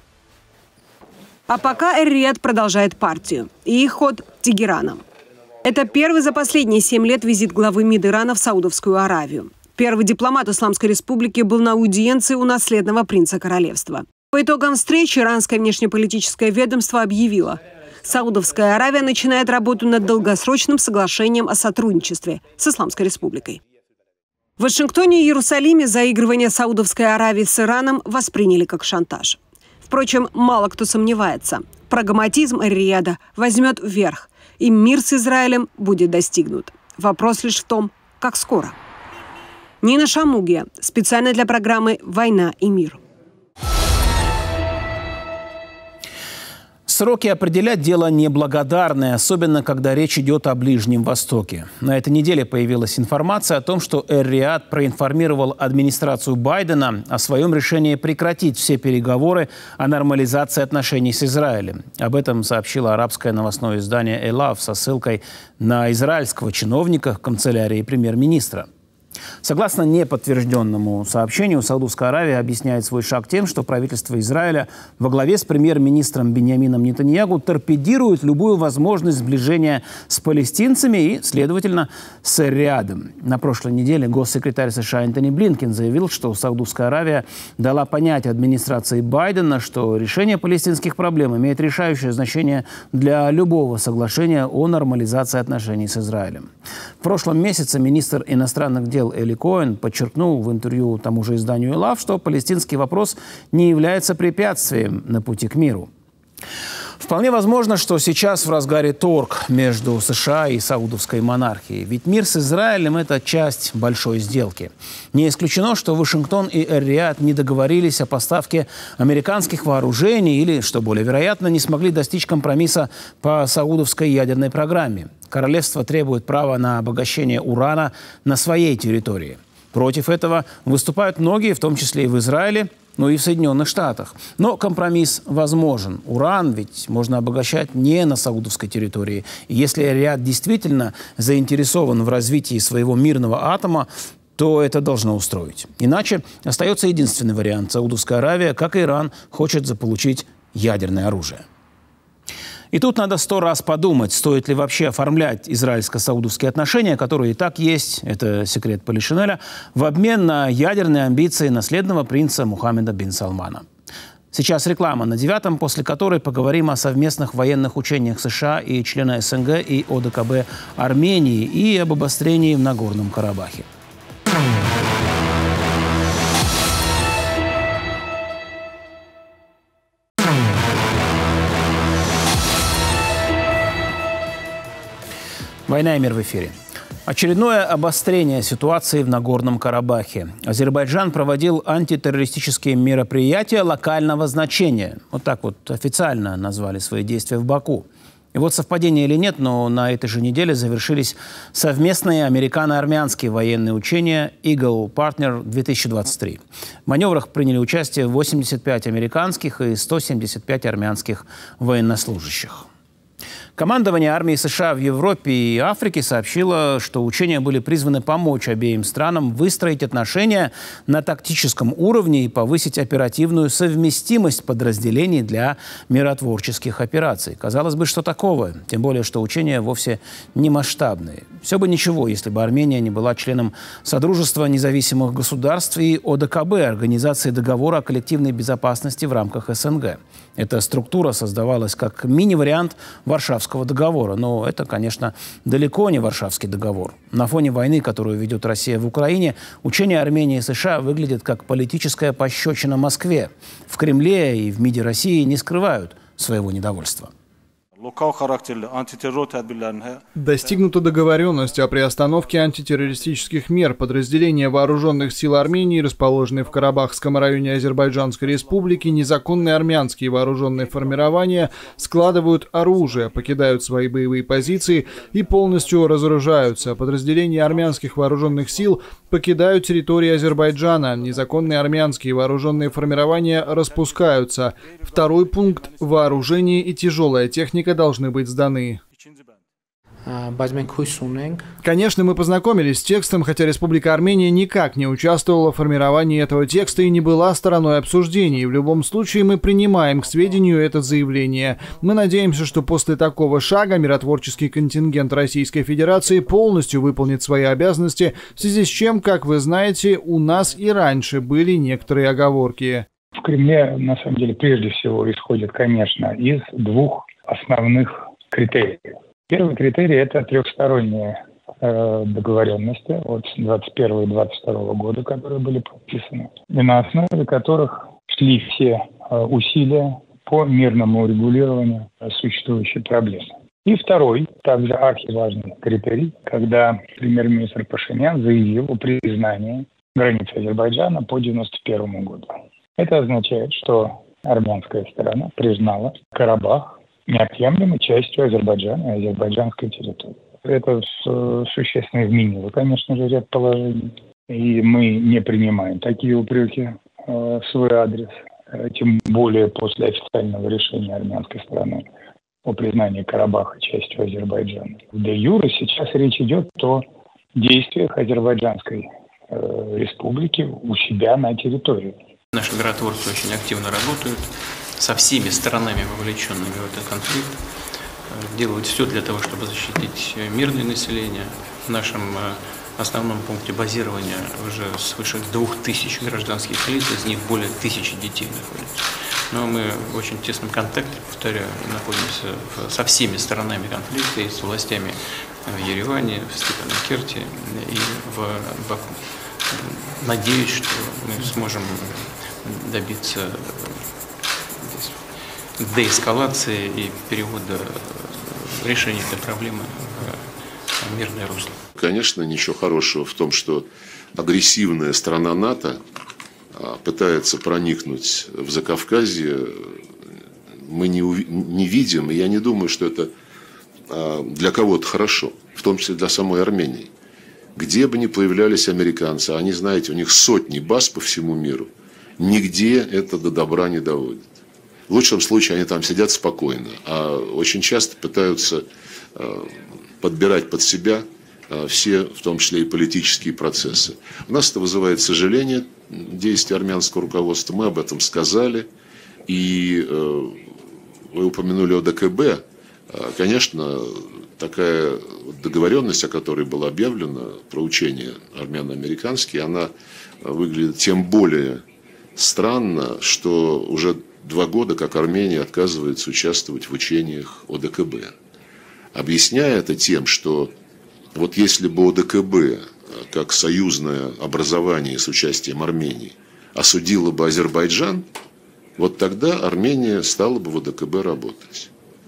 А пока Эр-Рияд продолжает партию. И их ход Тегераном. Это первый за последние 7 лет визит главы МИД Ирана в Саудовскую Аравию. Первый дипломат Исламской Республики был на аудиенции у наследного принца королевства. По итогам встречи иранское внешнеполитическое ведомство объявило, Саудовская Аравия начинает работу над долгосрочным соглашением о сотрудничестве с Исламской Республикой. В Вашингтоне и Иерусалиме заигрывание Саудовской Аравии с Ираном восприняли как шантаж. Впрочем, мало кто сомневается, прагматизм Эр-Рияда возьмет вверх, и мир с Израилем будет достигнут. Вопрос лишь в том, как скоро. Нина Шамугия. Специально для программы «Война и мир».
Сроки определять дело неблагодарное, особенно когда речь идет о Ближнем Востоке. На этой неделе появилась информация о том, что Эр-Рияд проинформировал администрацию Байдена о своем решении прекратить все переговоры о нормализации отношений с Израилем. Об этом сообщило арабское новостное издание «Элав» со ссылкой на израильского чиновника в канцелярии премьер-министра. Согласно неподтвержденному сообщению, Саудовская Аравия объясняет свой шаг тем, что правительство Израиля во главе с премьер-министром Биньямином Нетаньяху торпедирует любую возможность сближения с палестинцами и, следовательно, с Эр-Риядом. На прошлой неделе госсекретарь США Антони Блинкен заявил, что Саудовская Аравия дала понять администрации Байдена, что решение палестинских проблем имеет решающее значение для любого соглашения о нормализации отношений с Израилем. В прошлом месяце министр иностранных дел Эли Коэн подчеркнул в интервью тому же изданию «Элав», что палестинский вопрос не является препятствием на пути к миру. Вполне возможно, что сейчас в разгаре торг между США и саудовской монархией. Ведь мир с Израилем – это часть большой сделки. Не исключено, что Вашингтон и Эр-Рияд не договорились о поставке американских вооружений или, что более вероятно, не смогли достичь компромисса по саудовской ядерной программе. Королевство требует права на обогащение урана на своей территории. Против этого выступают многие, в том числе и в Израиле, но и в Соединенных Штатах. Но компромисс возможен. Уран ведь можно обогащать не на саудовской территории. И если Эр-Рияд действительно заинтересован в развитии своего мирного атома, то это должно устроить. Иначе остается единственный вариант. Саудовская Аравия, как и Иран, хочет заполучить ядерное оружие. И тут надо 100 раз подумать, стоит ли вообще оформлять израильско-саудовские отношения, которые и так есть, это секрет Полишинеля, в обмен на ядерные амбиции наследного принца Мухаммеда бин Салмана. Сейчас реклама на 9-м, после которой поговорим о совместных военных учениях США и члена СНГ и ОДКБ Армении и об обострении в Нагорном Карабахе. «Война и мир» в эфире. Очередное обострение ситуации в Нагорном Карабахе. Азербайджан проводил антитеррористические мероприятия локального значения. Вот так вот официально назвали свои действия в Баку. И вот совпадение или нет, но на этой же неделе завершились совместные американо-армянские военные учения Eagle Partner 2023. В маневрах приняли участие 85 американских и 175 армянских военнослужащих. Командование армии США в Европе и Африке сообщило, что учения были призваны помочь обеим странам выстроить отношения на тактическом уровне и повысить оперативную совместимость подразделений для миротворческих операций. Казалось бы, что такого? Тем более, что учения вовсе не масштабные. Все бы ничего, если бы Армения не была членом Содружества независимых государств и ОДКБ, Организации договора о коллективной безопасности в рамках СНГ. Эта структура создавалась как мини-вариант Варшавского договора. Но это, конечно, далеко не Варшавский договор. На фоне войны, которую ведет Россия в Украине, учения Армении и США выглядят как политическая пощечина Москве. В Кремле и в МИДе России не скрывают своего недовольства.
Достигнута договоренность о приостановке антитеррористических мер. Подразделения вооруженных сил Армении, расположенные в Карабахском районе Азербайджанской республики, незаконные армянские вооруженные формирования складывают оружие, покидают свои боевые позиции и полностью разоружаются. Подразделения армянских вооруженных сил покидают территории Азербайджана. Незаконные армянские вооруженные формирования распускаются. Второй пункт – вооружение и тяжелая техника должны быть сданы. Конечно, мы познакомились с текстом, хотя Республика Армения никак не участвовала в формировании этого текста и не была стороной обсуждений. В любом случае, мы принимаем к сведению это заявление. Мы надеемся, что после такого шага миротворческий контингент Российской Федерации полностью выполнит свои обязанности, в связи с чем, как вы знаете, у нас и раньше были некоторые оговорки.
В Кремле, на самом деле, прежде всего исходит, конечно, из двух основных критериев. Первый критерий – это трехсторонние договоренности от 2021 и 2022 года, которые были подписаны, и на основе которых шли все усилия по мирному урегулированию существующей проблемы. И второй, также архиважный критерий, когда премьер-министр Пашинян заявил о признании границы Азербайджана по 1991 году. Это означает, что армянская сторона признала Карабах неотъемлемой частью Азербайджана и азербайджанской территории. Это существенно изменило, конечно же, ряд положений. И мы не принимаем такие упреки в свой адрес, тем более после официального решения армянской стороны о признании Карабаха частью Азербайджана. Де юре сейчас речь идет о действиях Азербайджанской республики у себя на территории.
Наши миротворцы очень активно работают со всеми сторонами, вовлеченными в этот конфликт, делают все для того, чтобы защитить мирное население. В нашем основном пункте базирования уже свыше 2000 гражданских лиц, из них более 1000 детей находятся. Но мы в очень тесном контакте, повторяю, находимся со всеми сторонами конфликта, и с властями в Ереване, в Степанакерте и в Баку. Надеюсь, что мы сможем добиться деэскалации и перевода решения этой проблемы в мирное русло.
Конечно, ничего хорошего в том, что агрессивная страна НАТО пытается проникнуть в Закавказье, мы не видим, и я не думаю, что это для кого-то хорошо, в том числе для самой Армении. Где бы ни появлялись американцы, они, знаете, у них сотни баз по всему миру, нигде это до добра не доводит. В лучшем случае они там сидят спокойно, а очень часто пытаются подбирать под себя все, в том числе и политические процессы. У нас это вызывает сожаление, действия армянского руководства, мы об этом сказали, и вы упомянули ОДКБ. Конечно, такая договоренность, о которой было объявлено, про учения армяно-американские, она выглядит тем более странно, что уже 2 года, как Армения отказывается участвовать в учениях ОДКБ. Объясняя это тем, что вот если бы ОДКБ, как союзное образование с участием Армении, осудило бы Азербайджан, вот тогда Армения стала бы в ОДКБ работать.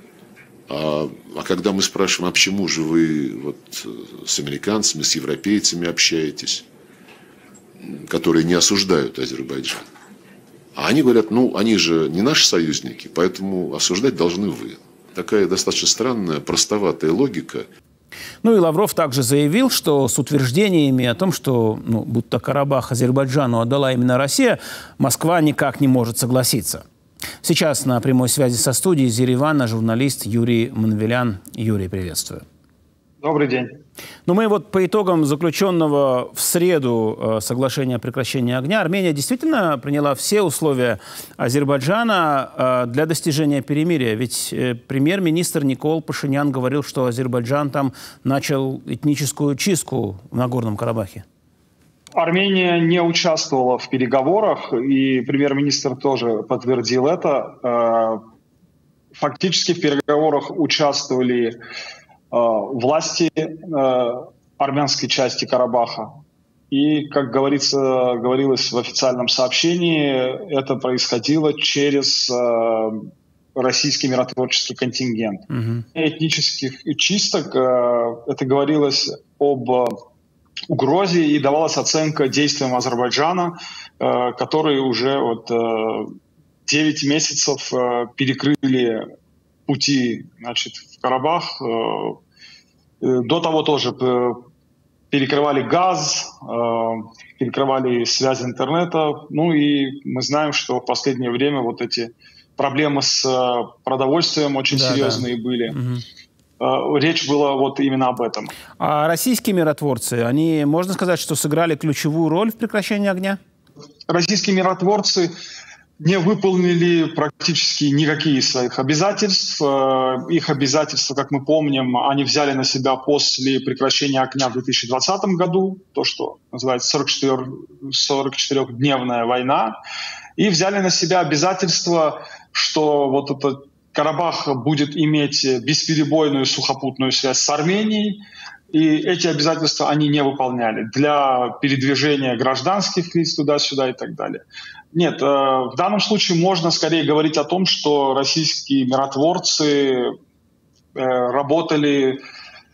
А когда мы спрашиваем, а почему же вы вот с американцами, с европейцами общаетесь, которые не осуждают Азербайджан? А они говорят, ну, они же не наши союзники, поэтому осуждать должны вы. Такая достаточно странная, простоватая логика.
Ну и Лавров также заявил, что с утверждениями о том, что будто Карабах Азербайджану отдала именно Россия, Москва никак не может согласиться. Сейчас на прямой связи со студией из Еревана журналист Юрий Манвелян. Юрий, приветствую.
Добрый день.
Ну, мы вот по итогам заключенного в среду соглашения о прекращении огня, Армения действительно приняла все условия Азербайджана для достижения перемирия. Ведь премьер-министр Никол Пашинян говорил, что Азербайджан там начал этническую чистку в Нагорном Карабахе.
Армения не участвовала в переговорах, и премьер-министр тоже подтвердил это. Фактически в переговорах участвовали власти армянской части Карабаха. И, как говорилось в официальном сообщении, это происходило через российский миротворческий контингент. Этнических чисток, это говорилось об угрозе и давалась оценка действиям Азербайджана, которые уже 9 месяцев перекрыли пути, в Карабах. До того тоже перекрывали газ, перекрывали связь интернета. Ну и мы знаем, что в последнее время вот эти проблемы с продовольствием очень серьезные были. Речь была вот именно об этом.
А российские миротворцы, они, можно сказать, что сыграли ключевую роль в прекращении огня?
Российские миротворцы не выполнили практически никакие из своих обязательств. Их обязательства, как мы помним, они взяли на себя после прекращения огня в 2020 году, то, что называется 44-дневная война, и взяли на себя обязательство, что вот этот Карабах будет иметь бесперебойную сухопутную связь с Арменией, и эти обязательства они не выполняли для передвижения гражданских лиц туда-сюда и так далее. Нет, в данном случае можно скорее говорить о том, что российские миротворцы работали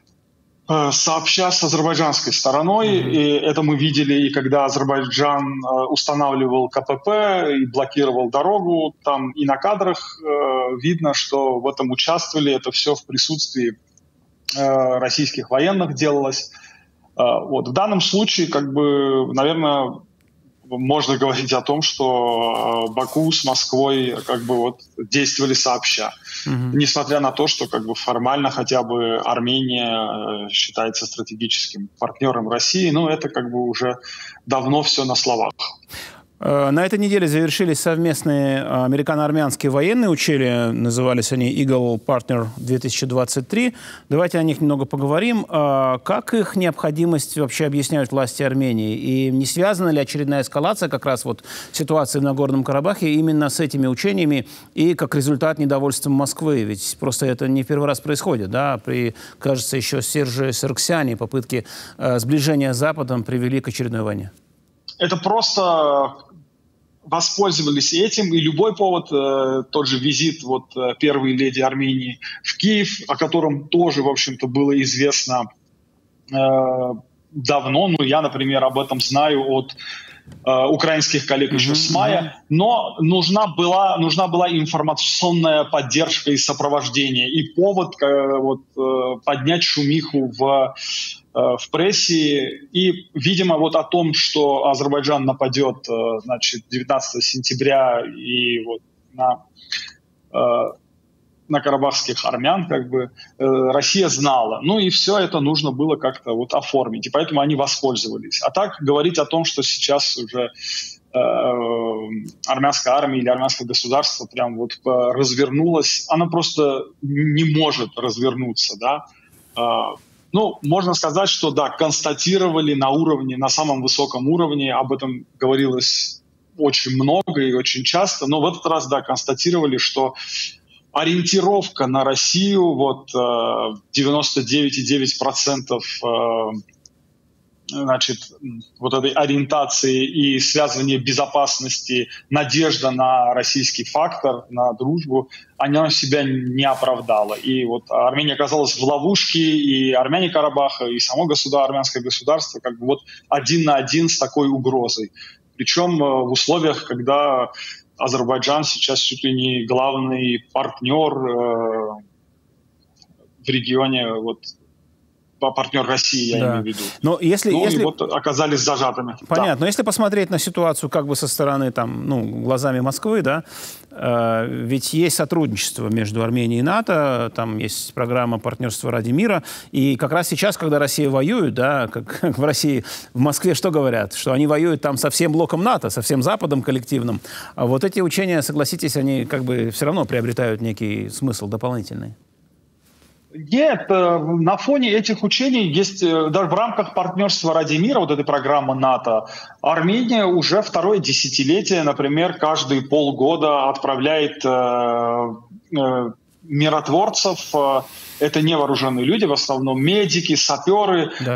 сообща с азербайджанской стороной, и это мы видели и когда Азербайджан устанавливал КПП и блокировал дорогу, там и на кадрах видно, что в этом участвовали, это все в присутствии российских военных делалось. Вот. В данном случае, наверное, можно говорить о том, что Баку с Москвой действовали сообща. Несмотря на то, что формально хотя бы Армения считается стратегическим партнером России, но это уже давно все на словах.
На этой неделе завершились совместные американо-армянские военные учения. Назывались они Eagle Partner 2023. Давайте о них немного поговорим. Как их необходимость вообще объясняют власти Армении? И не связана ли очередная эскалация как раз ситуации в Нагорном Карабахе именно с этими учениями и как результат недовольством Москвы? Ведь просто это не в первый раз происходит, да? При, кажется, еще Серже Саргсяне попытки сближения с Западом привели к очередной войне.
Это просто воспользовались этим, и любой повод, тот же визит первой леди Армении в Киев, о котором тоже, в общем-то, было известно давно, я, например, об этом знаю от украинских коллег еще с мая, но нужна была информационная поддержка и сопровождение, и повод поднять шумиху в прессе, и, видимо, о том, что Азербайджан нападет, 19 сентября и на карабахских армян, Россия знала. И все это нужно было как-то оформить, и поэтому они воспользовались. А так говорить о том, что сейчас уже армянская армия или армянское государство прям развернулось, оно просто не может развернуться, да. Можно сказать, что да, констатировали на самом высоком уровне, об этом говорилось очень много и очень часто, но в этот раз, да, констатировали, что ориентировка на Россию, 99,9% этой ориентации и связывания безопасности, надежда на российский фактор, на дружбу, она себя не оправдала. И Армения оказалась в ловушке, и армяне Карабаха, и само армянское государство один на один с такой угрозой. Причем в условиях, когда Азербайджан сейчас чуть ли не главный партнер в регионе, партнер России, я имею в виду.
Но если
оказались зажатыми.
Понятно. Но если посмотреть на ситуацию со стороны, глазами Москвы, да, ведь есть сотрудничество между Арменией и НАТО, там есть программа партнерства ради мира, и как раз сейчас, когда Россия воюет, да, как в России, в Москве что говорят? Что они воюют там со всем блоком НАТО, со всем Западом коллективным. А эти учения, согласитесь, они все равно приобретают некий смысл дополнительный.
Нет, на фоне этих учений есть, даже в рамках партнерства ради мира, этой программы НАТО, Армения уже второе десятилетие, например, каждые полгода отправляет миротворцев, это невооруженные люди, в основном медики, саперы, да.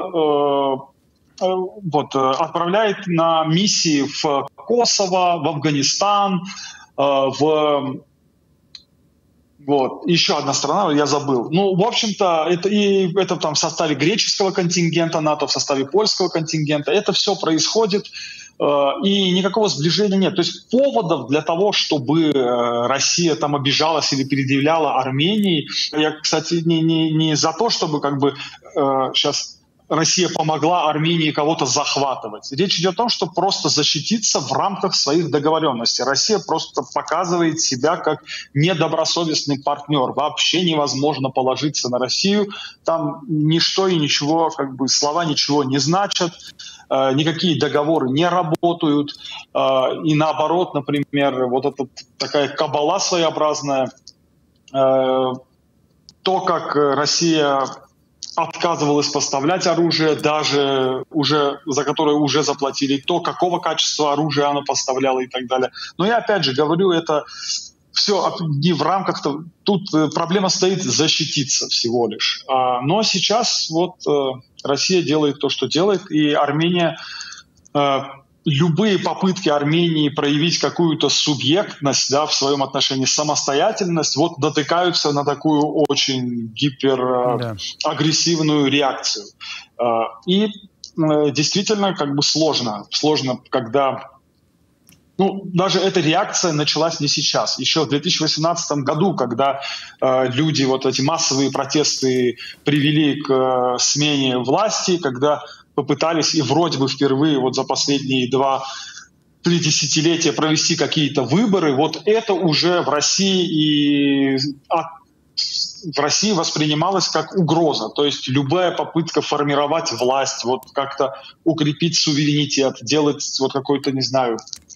Отправляет на миссии в Косово, в Афганистан, еще одна страна, я забыл. В общем-то, это там в составе греческого контингента НАТО, в составе польского контингента. Это все происходит, и никакого сближения нет. То есть поводов для того, чтобы Россия там обижалась или предъявляла Армении. Я, кстати, не за то, чтобы сейчас Россия помогла Армении кого-то захватывать. Речь идет о том, чтобы просто защититься в рамках своих договоренностей. Россия просто показывает себя как недобросовестный партнер. Вообще невозможно положиться на Россию. Там ничто и ничего, слова ничего не значат, никакие договоры не работают. И наоборот, например, эта такая кабала своеобразная, то, как Россия отказывалась поставлять оружие, даже за которое уже заплатили, то, какого качества оружия она поставляла и так далее. Но я опять же говорю, это все не в рамках... Тут проблема стоит защититься всего лишь. Но сейчас Россия делает то, что делает, и Армения... Любые попытки Армении проявить какую-то субъектность, да, в своем отношении, самостоятельность, дотыкаются на такую очень гиперагрессивную реакцию. И действительно сложно, когда Ну, даже эта реакция началась не сейчас. Еще в 2018 году, когда люди, вот эти массовые протесты привели к смене власти, когда попытались и вроде бы впервые вот за последние 2-3 десятилетия провести какие-то выборы, вот это уже в России воспринималось как угроза. То есть любая попытка формировать власть, вот как-то укрепить суверенитет, делать вот какой-то, не знаю,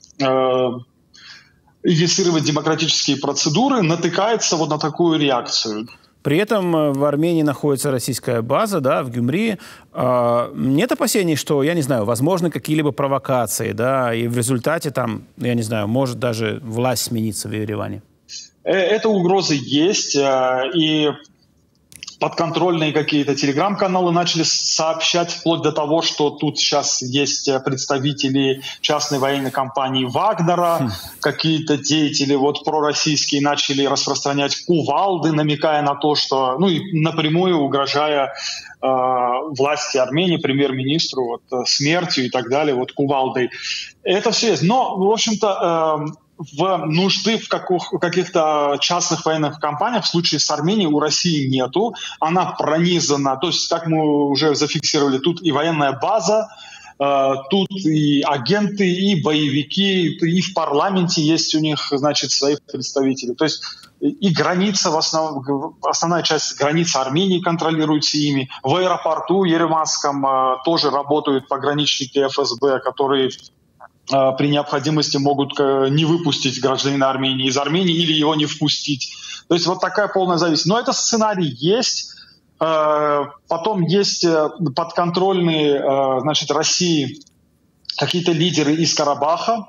инициировать демократические процедуры, натыкается вот на такую реакцию.
При этом в Армении находится российская база, да, в Гюмри. Нет опасений, что, я не знаю, возможны какие-либо провокации, да, и в результате там, я не знаю, может даже власть смениться в Ереване?
Это угрозы есть, и подконтрольные какие-то телеграм-каналы начали сообщать вплоть до того, что тут сейчас есть представители частной военной компании Вагнера, какие-то деятели вот пророссийские начали распространять кувалды, намекая на то, что, ну и напрямую угрожая власти Армении, премьер-министру вот, смертью и так далее, вот кувалдой. Это все есть. Но, в общем-то, в нужды в каких-то частных военных компаниях в случае с Арменией у России нету. Она пронизана, то есть, как мы уже зафиксировали, тут и военная база, тут и агенты, и боевики, и в парламенте есть у них, значит, свои представители. То есть и граница, основная часть границы Армении контролируется ими. В аэропорту ереванском тоже работают пограничники ФСБ, которые при необходимости могут не выпустить гражданина Армении из Армении или его не впустить. То есть вот такая полная зависимость. Но этот сценарий есть. Потом есть подконтрольные, значит, России какие-то лидеры из Карабаха.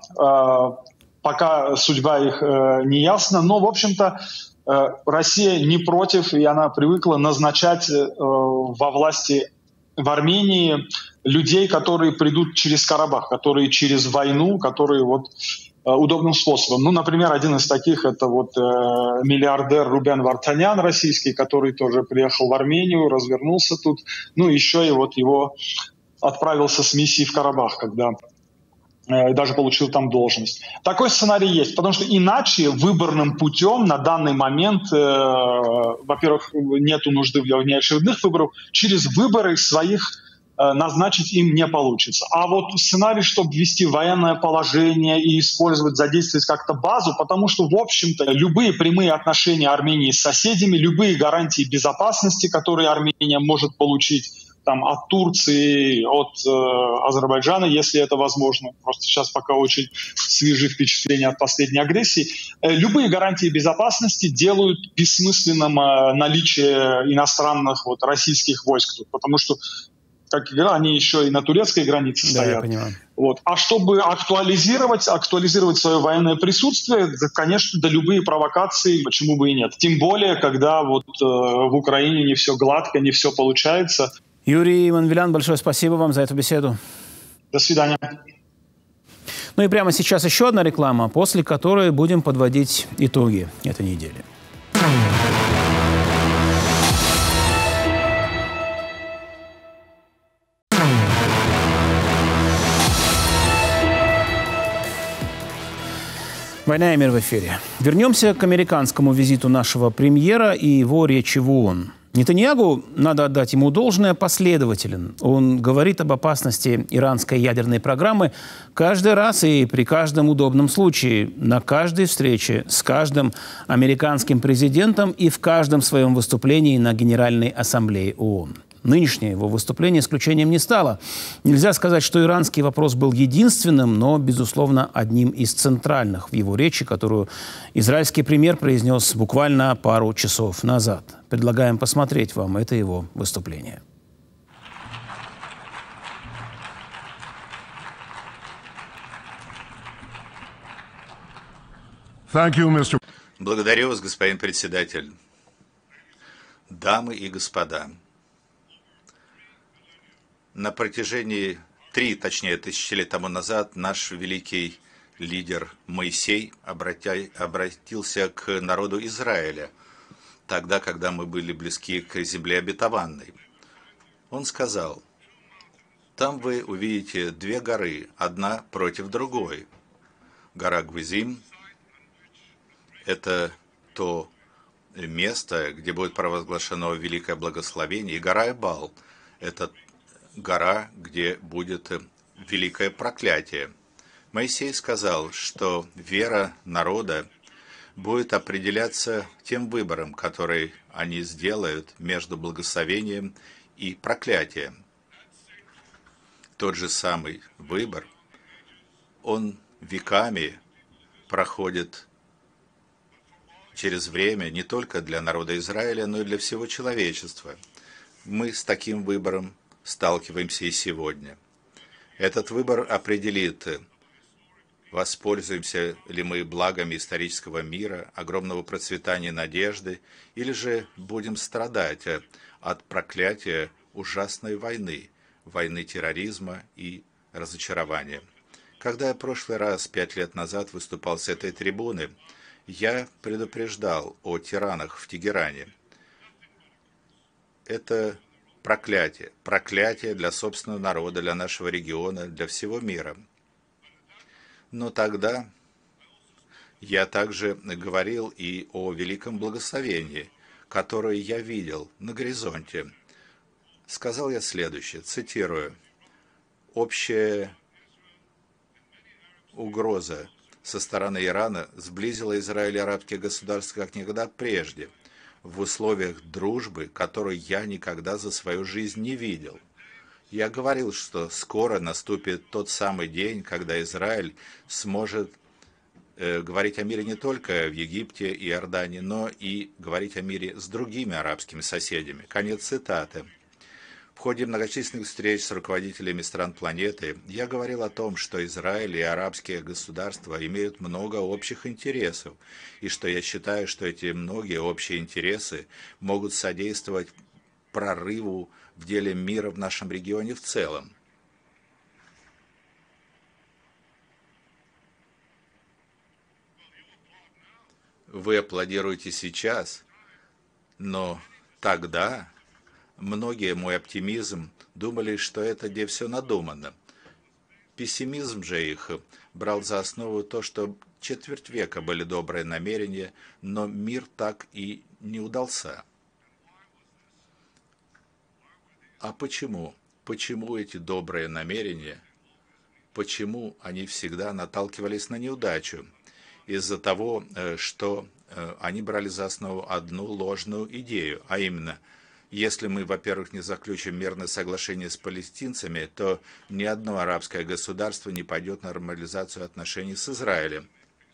Пока судьба их не ясна. Но, в общем-то, Россия не против, и она привыкла назначать во власти в Армении людей, которые придут через Карабах, которые через войну, которые вот удобным способом. Ну, например, один из таких — это вот миллиардер Рубен Вартанян российский, который тоже приехал в Армению, развернулся тут. Ну, еще и вот его отправился с миссией в Карабах, когда даже получил там должность. Такой сценарий есть, потому что иначе выборным путем на данный момент, во-первых, нету нужды в неочередных выборах, через выборы своих назначить им не получится. А вот сценарий, чтобы ввести военное положение и использовать, задействовать как-то базу, потому что, в общем-то, любые прямые отношения Армении с соседями, любые гарантии безопасности, которые Армения может получить там, от Турции, от Азербайджана, если это возможно. Просто сейчас пока очень свежие впечатления от последней агрессии. Любые гарантии безопасности делают бессмысленным наличие иностранных вот, российских войск тут, потому что, как я говорил, они еще и на турецкой границе стоят.
Да, я понимаю.
Вот. А чтобы актуализировать свое военное присутствие, конечно, да, любые провокации, почему бы и нет. Тем более, когда вот в Украине не все гладко, не все получается.
Юрий Манвелян, большое спасибо вам за эту беседу.
До свидания.
Ну и прямо сейчас еще одна реклама, после которой будем подводить итоги этой недели. «Война и мир» в эфире. Вернемся к американскому визиту нашего премьера и его речи в ООН. Нетаньягу, надо отдать ему должное, последователен. Он говорит об опасности иранской ядерной программы каждый раз и при каждом удобном случае, на каждой встрече с каждым американским президентом и в каждом своем выступлении на Генеральной Ассамблее ООН. Нынешнее его выступление исключением не стало. Нельзя сказать, что иранский вопрос был единственным, но, безусловно, одним из центральных в его речи, которую израильский премьер произнес буквально пару часов назад. Предлагаем посмотреть вам это его выступление.
Благодарю вас, господин председатель. Дамы и господа, на протяжении 3 тысячи лет тому назад наш великий лидер Моисей обратился к народу Израиля, тогда, когда мы были близки к земле обетованной. Он сказал: «Там вы увидите 2 горы, одна против другой. Гора Гвизим – это то место, где будет провозглашено великое благословение, и гора Эбал – это гора, где будет великое проклятие. Моисей сказал, что вера народа будет определяться тем выбором, который они сделают между благословением и проклятием. Тот же самый выбор, он веками проходит через время не только для народа Израиля, но и для всего человечества. Мы с таким выбором сталкиваемся и сегодня. Этот выбор определит, воспользуемся ли мы благами исторического мира, огромного процветания надежды, или же будем страдать от проклятия ужасной войны, войны терроризма и разочарования. Когда я в прошлый раз, 5 лет назад, выступал с этой трибуны, я предупреждал о тиранах в Тегеране. Это проклятие. Проклятие для собственного народа, для нашего региона, для всего мира. Но тогда я также говорил и о великом благословении, которое я видел на горизонте. Сказал я следующее, цитирую: «Общая угроза со стороны Ирана сблизила Израиль и арабские государства как никогда прежде, в условиях дружбы, которую я никогда за свою жизнь не видел. Я говорил, что скоро наступит тот самый день, когда Израиль сможет говорить о мире не только в Египте и Иордании, но и говорить о мире с другими арабскими соседями». Конец цитаты. В ходе многочисленных встреч с руководителями стран планеты я говорил о том, что Израиль и арабские государства имеют много общих интересов, и что я считаю, что эти многие общие интересы могут содействовать прорыву в деле мира в нашем регионе в целом. Вы аплодируете сейчас, но тогда многие, мой оптимизм, думали, что это где все надумано. Пессимизм же их брал за основу то, что четверть века были добрые намерения, но мир так и не удался. А почему? Почему эти добрые намерения? Почему они всегда наталкивались на неудачу? Из-за того, что они брали за основу одну ложную идею, а именно, если мы, во-первых, не заключим мирное соглашение с палестинцами, то ни одно арабское государство не пойдет на нормализацию отношений с Израилем.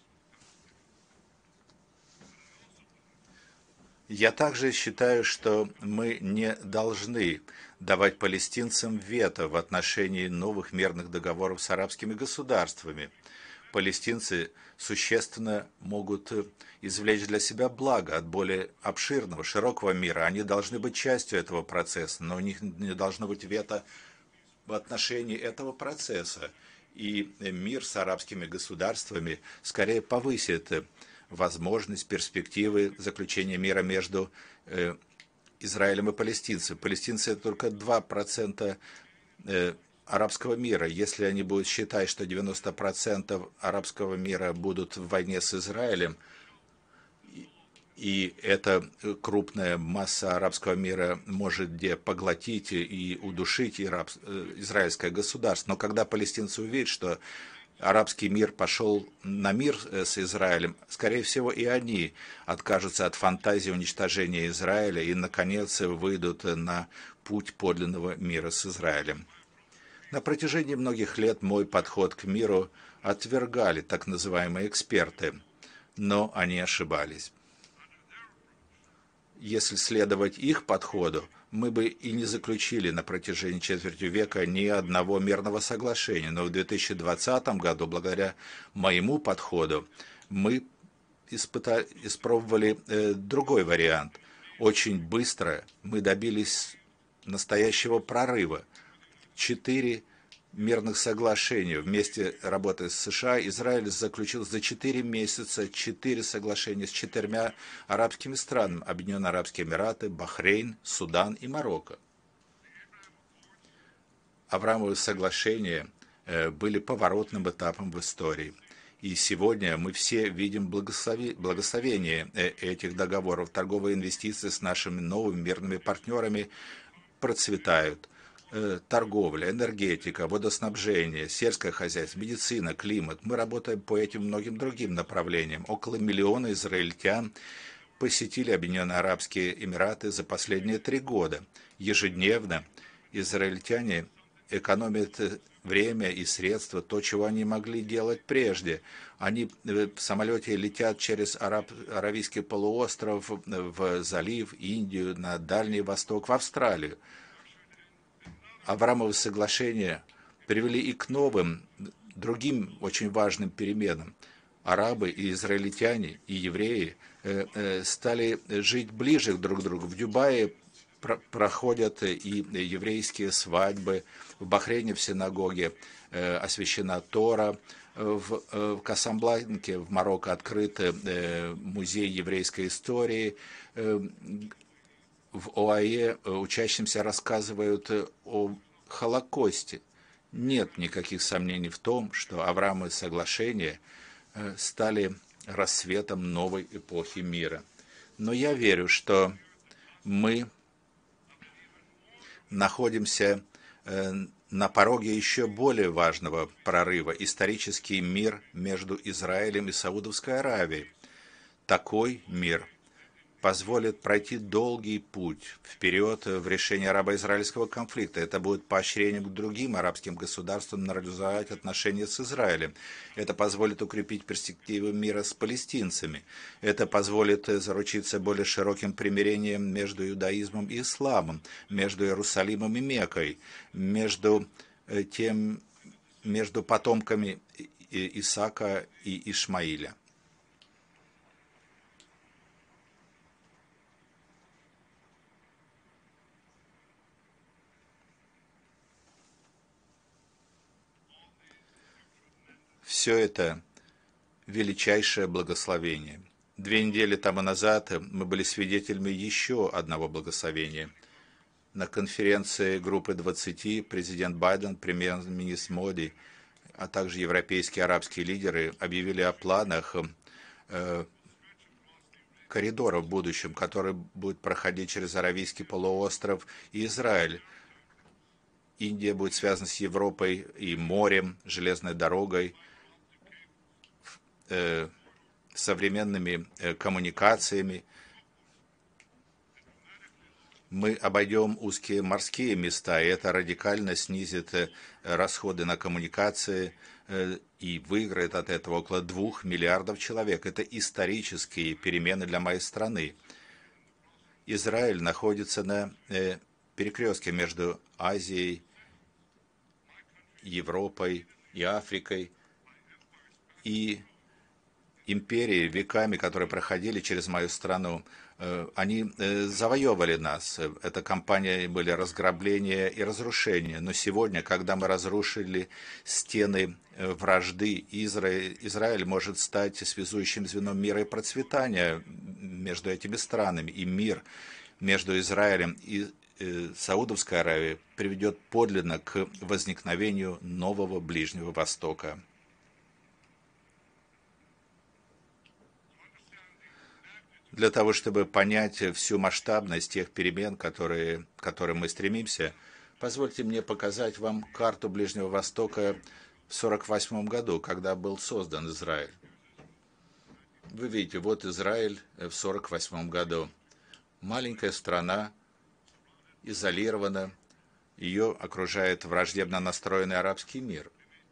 Я также считаю, что мы не должны давать палестинцам вето в отношении новых мирных договоров с арабскими государствами. Палестинцы существенно могут извлечь для себя благо от более обширного, широкого мира. Они должны быть частью этого процесса, но у них не должно быть вето в отношении этого процесса. И мир с арабскими государствами скорее повысит возможность, перспективы заключения мира между Израилем и палестинцами. Палестинцы – это только 2% арабского мира. Если они будут считать, что 90% арабского мира будут в войне с Израилем, и эта крупная масса арабского мира может где поглотить и удушить израильское государство. Но когда палестинцы увидят, что арабский мир пошел на мир с Израилем, скорее всего, и они откажутся от фантазии уничтожения Израиля и, наконец, выйдут на путь подлинного мира с Израилем. На протяжении многих лет мой подход к миру отвергали так называемые эксперты, но они ошибались. Если следовать их подходу, мы бы и не заключили на протяжении четверти века ни одного мирного соглашения. Но в 2020 году, благодаря моему подходу, мы испробовали другой вариант. Очень быстро мы добились настоящего прорыва. 4 мирных соглашений. Вместе работая с США, Израиль заключил за 4 месяца 4 соглашения с 4 арабскими странами: Объединенные Арабские Эмираты, Бахрейн, Судан и Марокко. Авраамовы соглашения были поворотным этапом в истории. И сегодня мы все видим благословение этих договоров. Торговые инвестиции с нашими новыми мирными партнерами процветают. Торговля, энергетика, водоснабжение, сельское хозяйство, медицина, климат. Мы работаем по этим многим другим направлениям. Около миллиона израильтян посетили Объединенные Арабские Эмираты за последние 3 года. Ежедневно израильтяне экономят время и средства, то, чего они могли делать прежде. Они в самолете летят через Аравийский полуостров, в залив, Индию, на Дальний Восток, в Австралию. Авраамовы соглашения привели и к новым, другим очень важным переменам. Арабы и израильтяне, и евреи стали жить ближе друг к другу. В Дубае проходят и еврейские свадьбы, в Бахрейне в синагоге освящена Тора, в Касабланке в Марокко открыт музей еврейской истории, в ОАЭ учащимся рассказывают о Холокосте. Нет никаких сомнений в том, что Авраамовы соглашения стали рассветом новой эпохи мира. Но я верю, что мы находимся на пороге еще более важного прорыва – исторический мир между Израилем и Саудовской Аравией. Такой мир позволит пройти долгий путь вперед в решении арабо-израильского конфликта. Это будет поощрением к другим арабским государствам нормализовать отношения с Израилем. Это позволит укрепить перспективы мира с палестинцами. Это позволит заручиться более широким примирением между иудаизмом и исламом, между Иерусалимом и Меккой, между потомками Исаака и Ишмаиля. Все это величайшее благословение. 2 недели тому назад мы были свидетелями еще одного благословения. На конференции группы 20 президент Байден, премьер-министр Моди, а также европейские арабские лидеры объявили о планах коридора в будущем, который будет проходить через Аравийский полуостров и Израиль. Индия будет связана с Европой и морем, железной дорогой, современными коммуникациями. Мы обойдем узкие морские места, и это радикально снизит расходы на коммуникации и выиграет от этого около 2 миллиардов человек. Это исторические перемены для моей страны. Израиль находится на перекрестке между Азией, Европой и Африкой, и империи, веками, которые проходили через мою страну, они завоевывали нас. Это кампания были разграбления и разрушения. Но сегодня, когда мы разрушили стены вражды, Израиль может стать связующим звеном мира и процветания между этими странами. И мир между Израилем и Саудовской Аравией приведет подлинно к возникновению нового Ближнего Востока. Для того, чтобы понять всю масштабность тех перемен, к которым мы стремимся, позвольте мне показать вам карту Ближнего Востока в 1948 году, когда был создан Израиль. Вы видите, вот Израиль в 1948 году. Маленькая страна, изолирована, ее окружает враждебно настроенный арабский мир.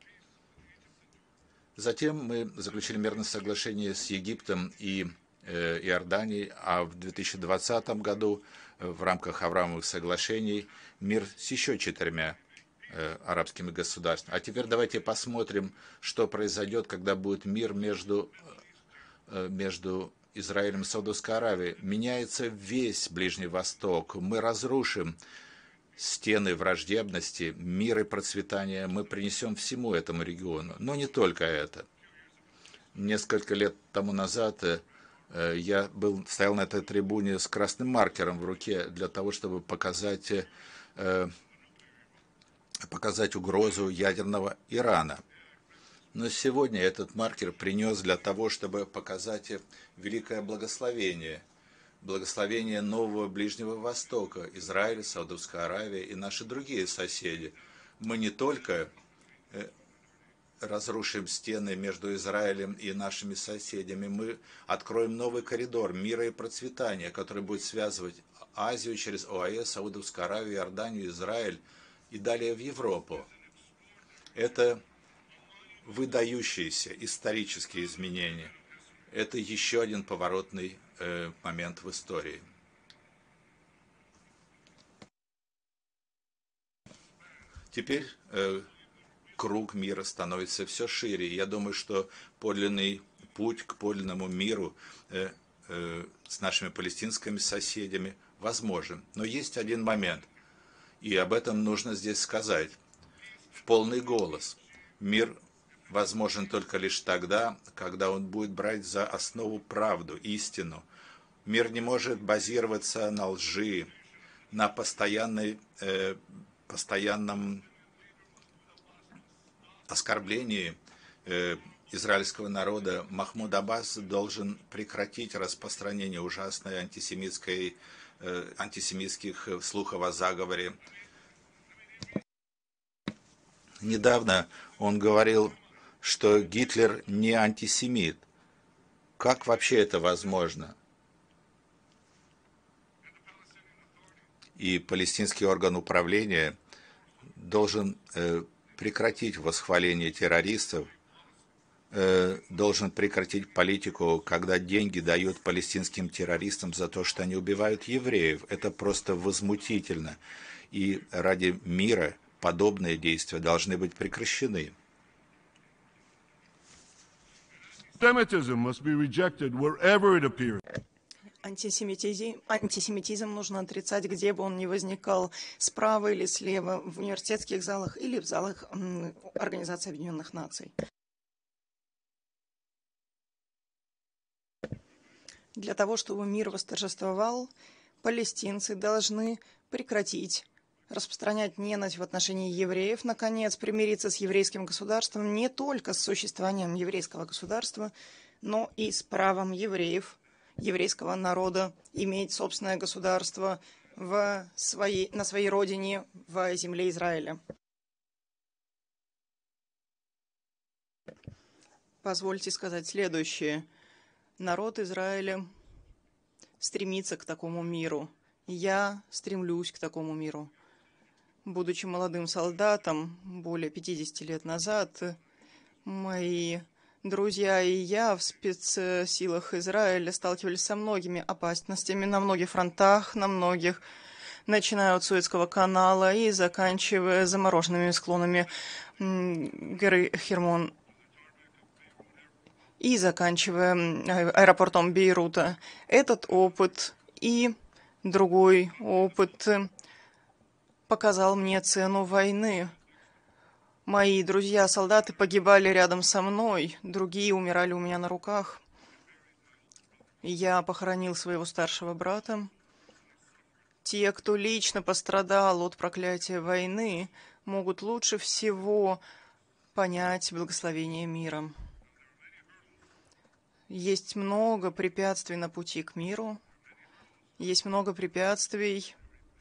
Затем мы заключили мирное соглашение с Египтом и Иордании, а в 2020 году в рамках Авраамовых соглашений мир с еще 4 арабскими государствами. А теперь давайте посмотрим, что произойдет, когда будет мир между Израилем и Саудовской Аравией. Меняется весь Ближний Восток. Мы разрушим стены враждебности, мир и процветания мы принесем всему этому региону. Но не только это. Несколько лет тому назад я стоял на этой трибуне с красным маркером в руке для того, чтобы показать угрозу ядерного Ирана. Но сегодня этот маркер принес для того, чтобы показать великое благословение. Благословение нового Ближнего Востока, Израиль, Саудовская Аравия и наши другие соседи. Мы не только разрушим стены между Израилем и нашими соседями, мы откроем новый коридор мира и процветания, который будет связывать Азию через ОАЭ, Саудовскую Аравию, Иорданию, Израиль и далее в Европу. Это выдающиеся исторические изменения. Это еще один поворотный момент в истории. Теперь круг мира становится все шире. Я думаю, что подлинный путь к подлинному миру с нашими палестинскими соседями возможен. Но есть один момент, и об этом нужно здесь сказать в полный голос. Мир возможен только лишь тогда, когда он будет брать за основу правду, истину. Мир не может базироваться на лжи, на постоянном оскорблении израильского народа. Махмуд Аббас должен прекратить распространение ужасной антисемитских слухов о заговоре. Недавно он говорил, что Гитлер не антисемит. Как вообще это возможно? И палестинский орган управления должен прекратить восхваление террористов, должен прекратить политику, когда деньги дают палестинским террористам за то, что они убивают евреев. Это просто возмутительно. И ради мира подобные действия должны быть прекращены.
Антисемитизм нужно отрицать, где бы он ни возникал, справа или слева, в университетских залах или в залах Организации Объединенных Наций. Для того, чтобы мир восторжествовал, палестинцы должны прекратить распространять ненависть в отношении евреев, наконец, примириться с еврейским государством, не только с существованием еврейского государства, но и с правом евреев, еврейского народа, иметь собственное государство на своей родине, в земле Израиля. Позвольте сказать следующее. Народ Израиля стремится к такому миру. Я стремлюсь к такому миру. Будучи молодым солдатом более 50 лет назад, мои друзья и я в спецсилах Израиля сталкивались со многими опасностями на многих фронтах, начиная от Суэцкого канала и заканчивая замороженными склонами горы Хермон и заканчивая аэропортом Бейрута. Этот опыт и другой опыт показал мне цену войны. Мои друзья-солдаты погибали рядом со мной, другие умирали у меня на руках. Я похоронил своего старшего брата. Те, кто лично пострадал от проклятия войны, могут лучше всего понять благословение мира. Есть много препятствий на пути к миру. Есть много препятствий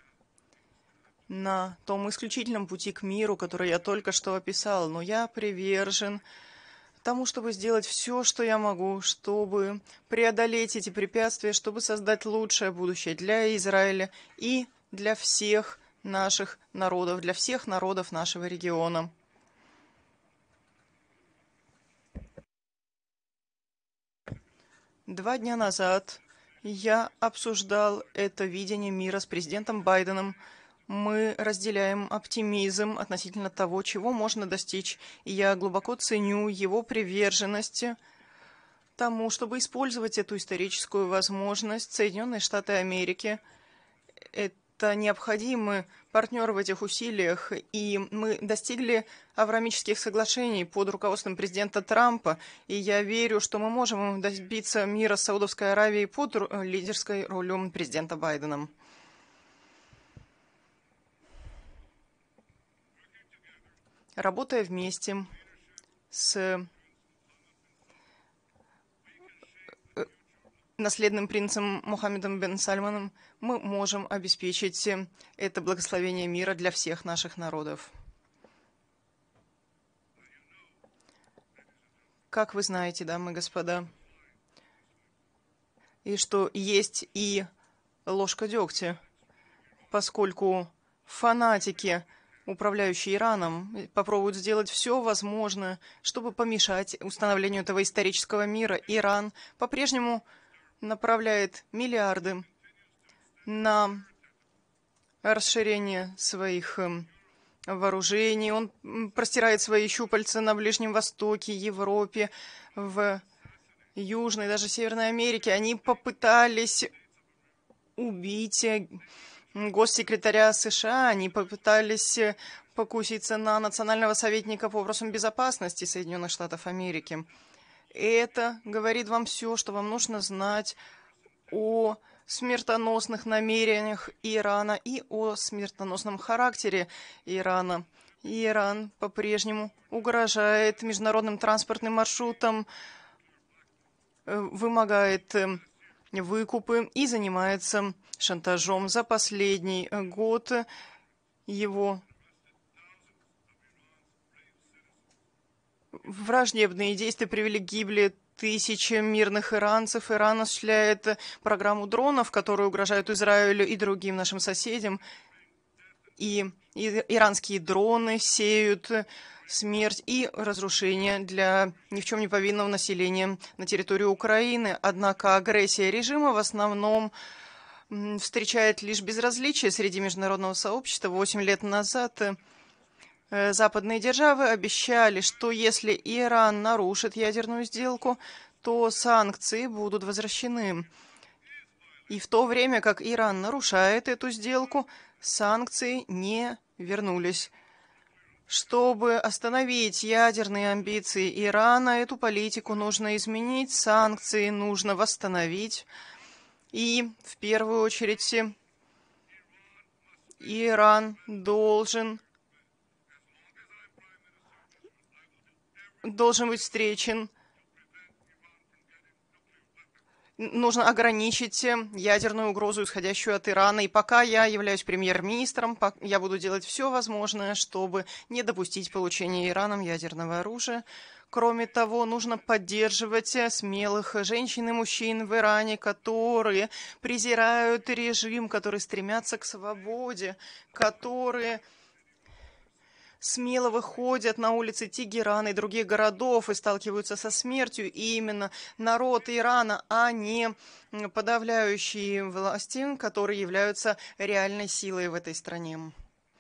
на том исключительном пути к миру, который я только что описал. Но я привержен тому, чтобы сделать все, что я могу, чтобы преодолеть эти препятствия, чтобы создать лучшее будущее для Израиля и для всех наших народов, для всех народов нашего региона. Два дня назад я обсуждал это видение мира с президентом Байденом. Мы разделяем оптимизм относительно того, чего можно достичь. И я глубоко ценю его приверженность тому, чтобы использовать эту историческую возможность. Соединенные Штаты Америки – это необходимый партнер в этих усилиях. И мы достигли авраамических соглашений под руководством президента Трампа. И я верю, что мы можем добиться мира с Саудовской Аравией под лидерской ролью президента Байдена. Работая вместе, с наследным принцем Мухаммедом бен Сальманом, мы можем обеспечить это благословение мира для всех наших народов. Как вы знаете, дамы и господа, и что есть и ложка дегтя, поскольку фанатики, управляющие Ираном, попробуют сделать все возможное, чтобы помешать установлению этого исторического мира. Иран по-прежнему направляет миллиарды на расширение своих вооружений. Он простирает свои щупальца на Ближнем Востоке, Европе, в Южной, даже Северной Америке. Они попытались убить госсекретаря США, они попытались покуситься на национального советника по вопросам безопасности Соединенных Штатов Америки. Это говорит вам все, что вам нужно знать о смертоносных намерениях Ирана и о смертоносном характере Ирана. Иран по-прежнему угрожает международным транспортным маршрутам, вымогает выкупы и занимается шантажом. За последний год его враждебные действия привели к гибели тысячи мирных иранцев. Иран осуществляет программу дронов, которые угрожают Израилю и другим нашим соседям. И иранские дроны сеют смерть и разрушение для ни в чем не повинного населения на территории Украины. Однако агрессия режима в основном встречает лишь безразличие среди международного сообщества. 8 лет назад западные державы обещали, что если Иран нарушит ядерную сделку, то санкции будут возвращены. И в то время как Иран нарушает эту сделку, санкции не вернулись. Чтобы остановить ядерные амбиции Ирана, эту политику нужно изменить, санкции нужно восстановить. И в первую очередь Иран должен быть встречен. Нужно ограничить ядерную угрозу, исходящую от Ирана. И пока я являюсь премьер-министром, я буду делать все возможное, чтобы не допустить получения Ираном ядерного оружия. Кроме того, нужно поддерживать смелых женщин и мужчин в Иране, которые презирают режим, которые стремятся к свободе, которые смело выходят на улицы Тегерана и других городов и сталкиваются со смертью. И именно народ Ирана, а не подавляющие власти, которые являются реальной силой в этой стране.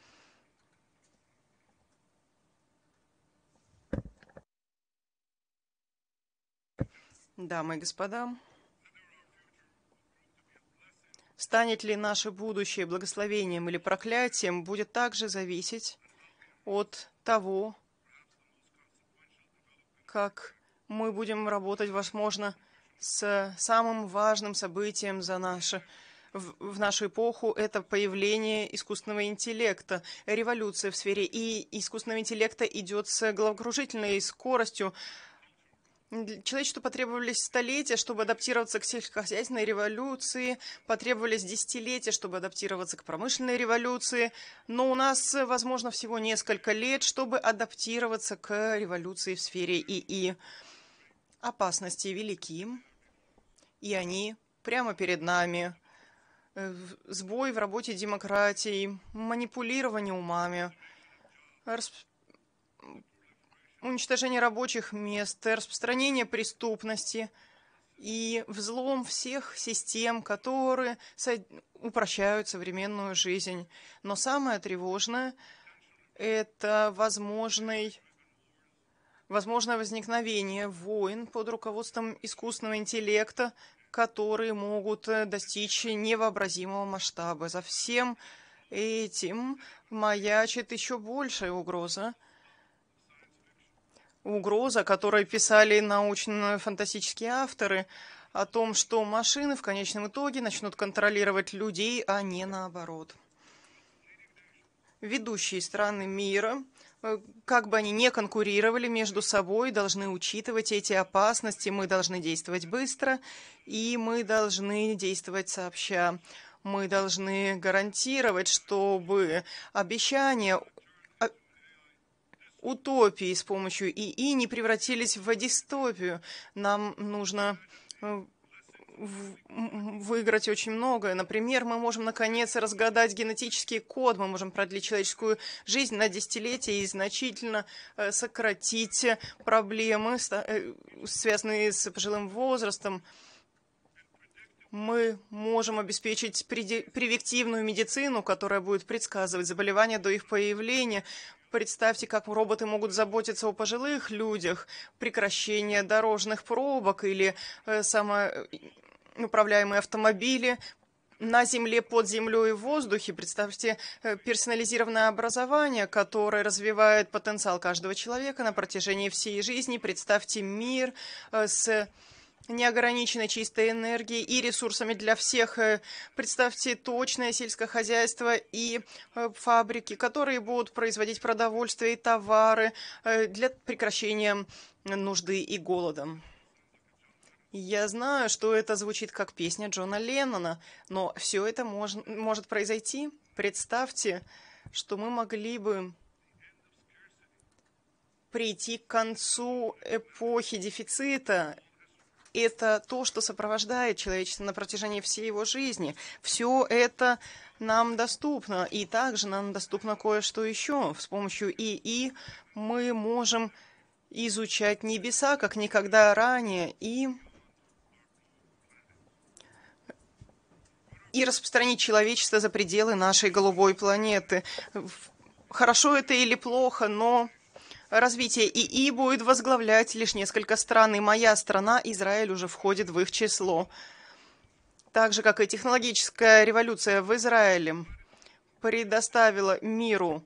Дамы и господа, станет ли наше будущее благословением или проклятием, будет также зависеть от того, как мы будем работать, возможно, с самым важным событием в нашу эпоху. Это появление искусственного интеллекта. Революция в сфере искусственного интеллекта идет с головокружительной скоростью. Человечеству потребовались столетия, чтобы адаптироваться к сельскохозяйственной революции, потребовались десятилетия, чтобы адаптироваться к промышленной революции, но у нас, возможно, всего несколько лет, чтобы адаптироваться к революции в сфере ИИ. Опасности велики, и они прямо перед нами. Сбой в работе демократии, манипулирование умами, уничтожение рабочих мест, распространение преступности и взлом всех систем, которые упрощают современную жизнь. Но самое тревожное – это возможное возникновение войн под руководством искусственного интеллекта, которые могут достичь невообразимого масштаба. За всем этим маячит еще большая угроза. Угроза, о которой писали научно-фантастические авторы, о том, что машины в конечном итоге начнут контролировать людей, а не наоборот. Ведущие страны мира как бы они ни конкурировали между собой, должны учитывать эти опасности. Мы должны действовать быстро, и мы должны действовать сообща. Мы должны гарантировать, чтобы обещания утопии с помощью ИИ не превратились в дистопию. Нам нужно выиграть очень многое. Например, мы можем наконец разгадать генетический код, мы можем продлить человеческую жизнь на десятилетия и значительно сократить проблемы, связанные с пожилым возрастом. Мы можем обеспечить превентивную медицину, которая будет предсказывать заболевания до их появления. Представьте, как роботы могут заботиться о пожилых людях, прекращение дорожных пробок или самоуправляемые автомобили на земле, под землей и в воздухе. Представьте персонализированное образование, которое развивает потенциал каждого человека на протяжении всей жизни. Представьте мир с неограниченной чистой энергией и ресурсами для всех. Представьте точное сельское хозяйство и фабрики, которые будут производить продовольствие и товары для прекращения нужды и голода. Я знаю, что это звучит как песня Джона Леннона, но все это может произойти. Представьте, что мы могли бы прийти к концу эпохи дефицита. Это то, что сопровождает человечество на протяжении всей его жизни. Все это нам доступно. И также нам доступно кое-что еще. С помощью ИИ мы можем изучать небеса, как никогда ранее, и распространить человечество за пределы нашей голубой планеты. Хорошо это или плохо, но развитие ИИ будет возглавлять лишь несколько стран, и моя страна, Израиль, уже входит в их число. Так же, как и технологическая революция в Израиле предоставила миру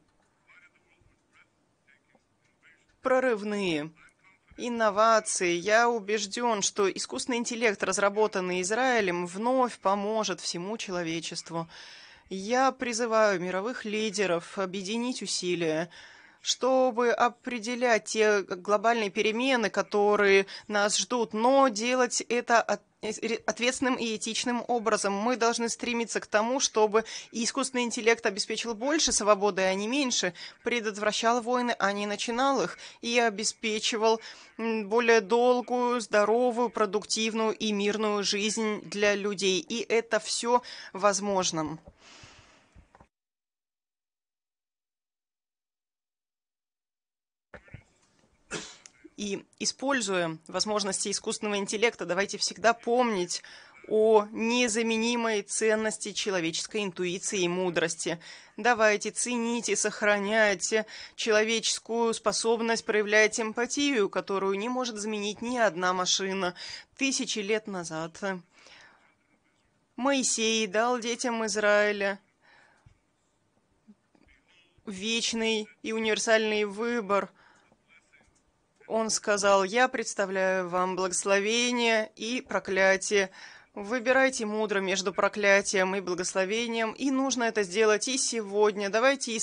прорывные инновации, я убежден, что искусственный интеллект, разработанный Израилем, вновь поможет всему человечеству. Я призываю мировых лидеров объединить усилия, чтобы определять те глобальные перемены, которые нас ждут, но делать это ответственным и этичным образом. Мы должны стремиться к тому, чтобы искусственный интеллект обеспечил больше свободы, а не меньше, предотвращал войны, а не начинал их, и обеспечивал более долгую, здоровую, продуктивную и мирную жизнь для людей. И это все возможно. И, используя возможности искусственного интеллекта, давайте всегда помнить о незаменимой ценности человеческой интуиции и мудрости. Давайте ценить и сохранять человеческую способность проявлять эмпатию, которую не может заменить ни одна машина. Тысячи лет назад Моисей дал детям Израиля вечный и универсальный выбор. Он сказал: «Я представляю вам благословение и проклятие. Выбирайте мудро между проклятием и благословением». И нужно это сделать и сегодня. Давайте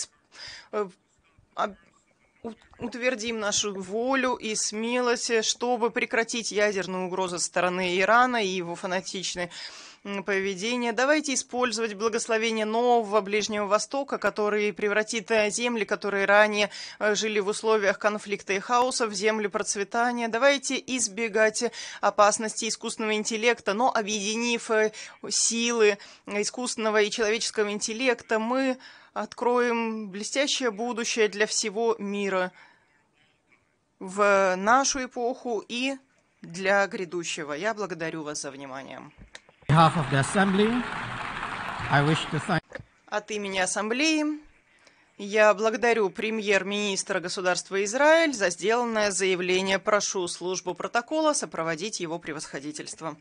утвердим нашу волю и смелость, чтобы прекратить ядерную угрозу со стороны Ирана и его фанатичное поведение. Давайте использовать благословение нового Ближнего Востока, который превратит земли, которые ранее жили в условиях конфликта и хаоса, в земли процветания. Давайте избегать опасности искусственного интеллекта, но объединив силы искусственного и человеческого интеллекта, мы откроем блестящее будущее для всего мира в нашу эпоху и для грядущего. Я благодарю вас за внимание. От имени Ассамблеи я благодарю премьер-министра государства Израиль за сделанное заявление. Прошу службу протокола сопроводить его превосходительство.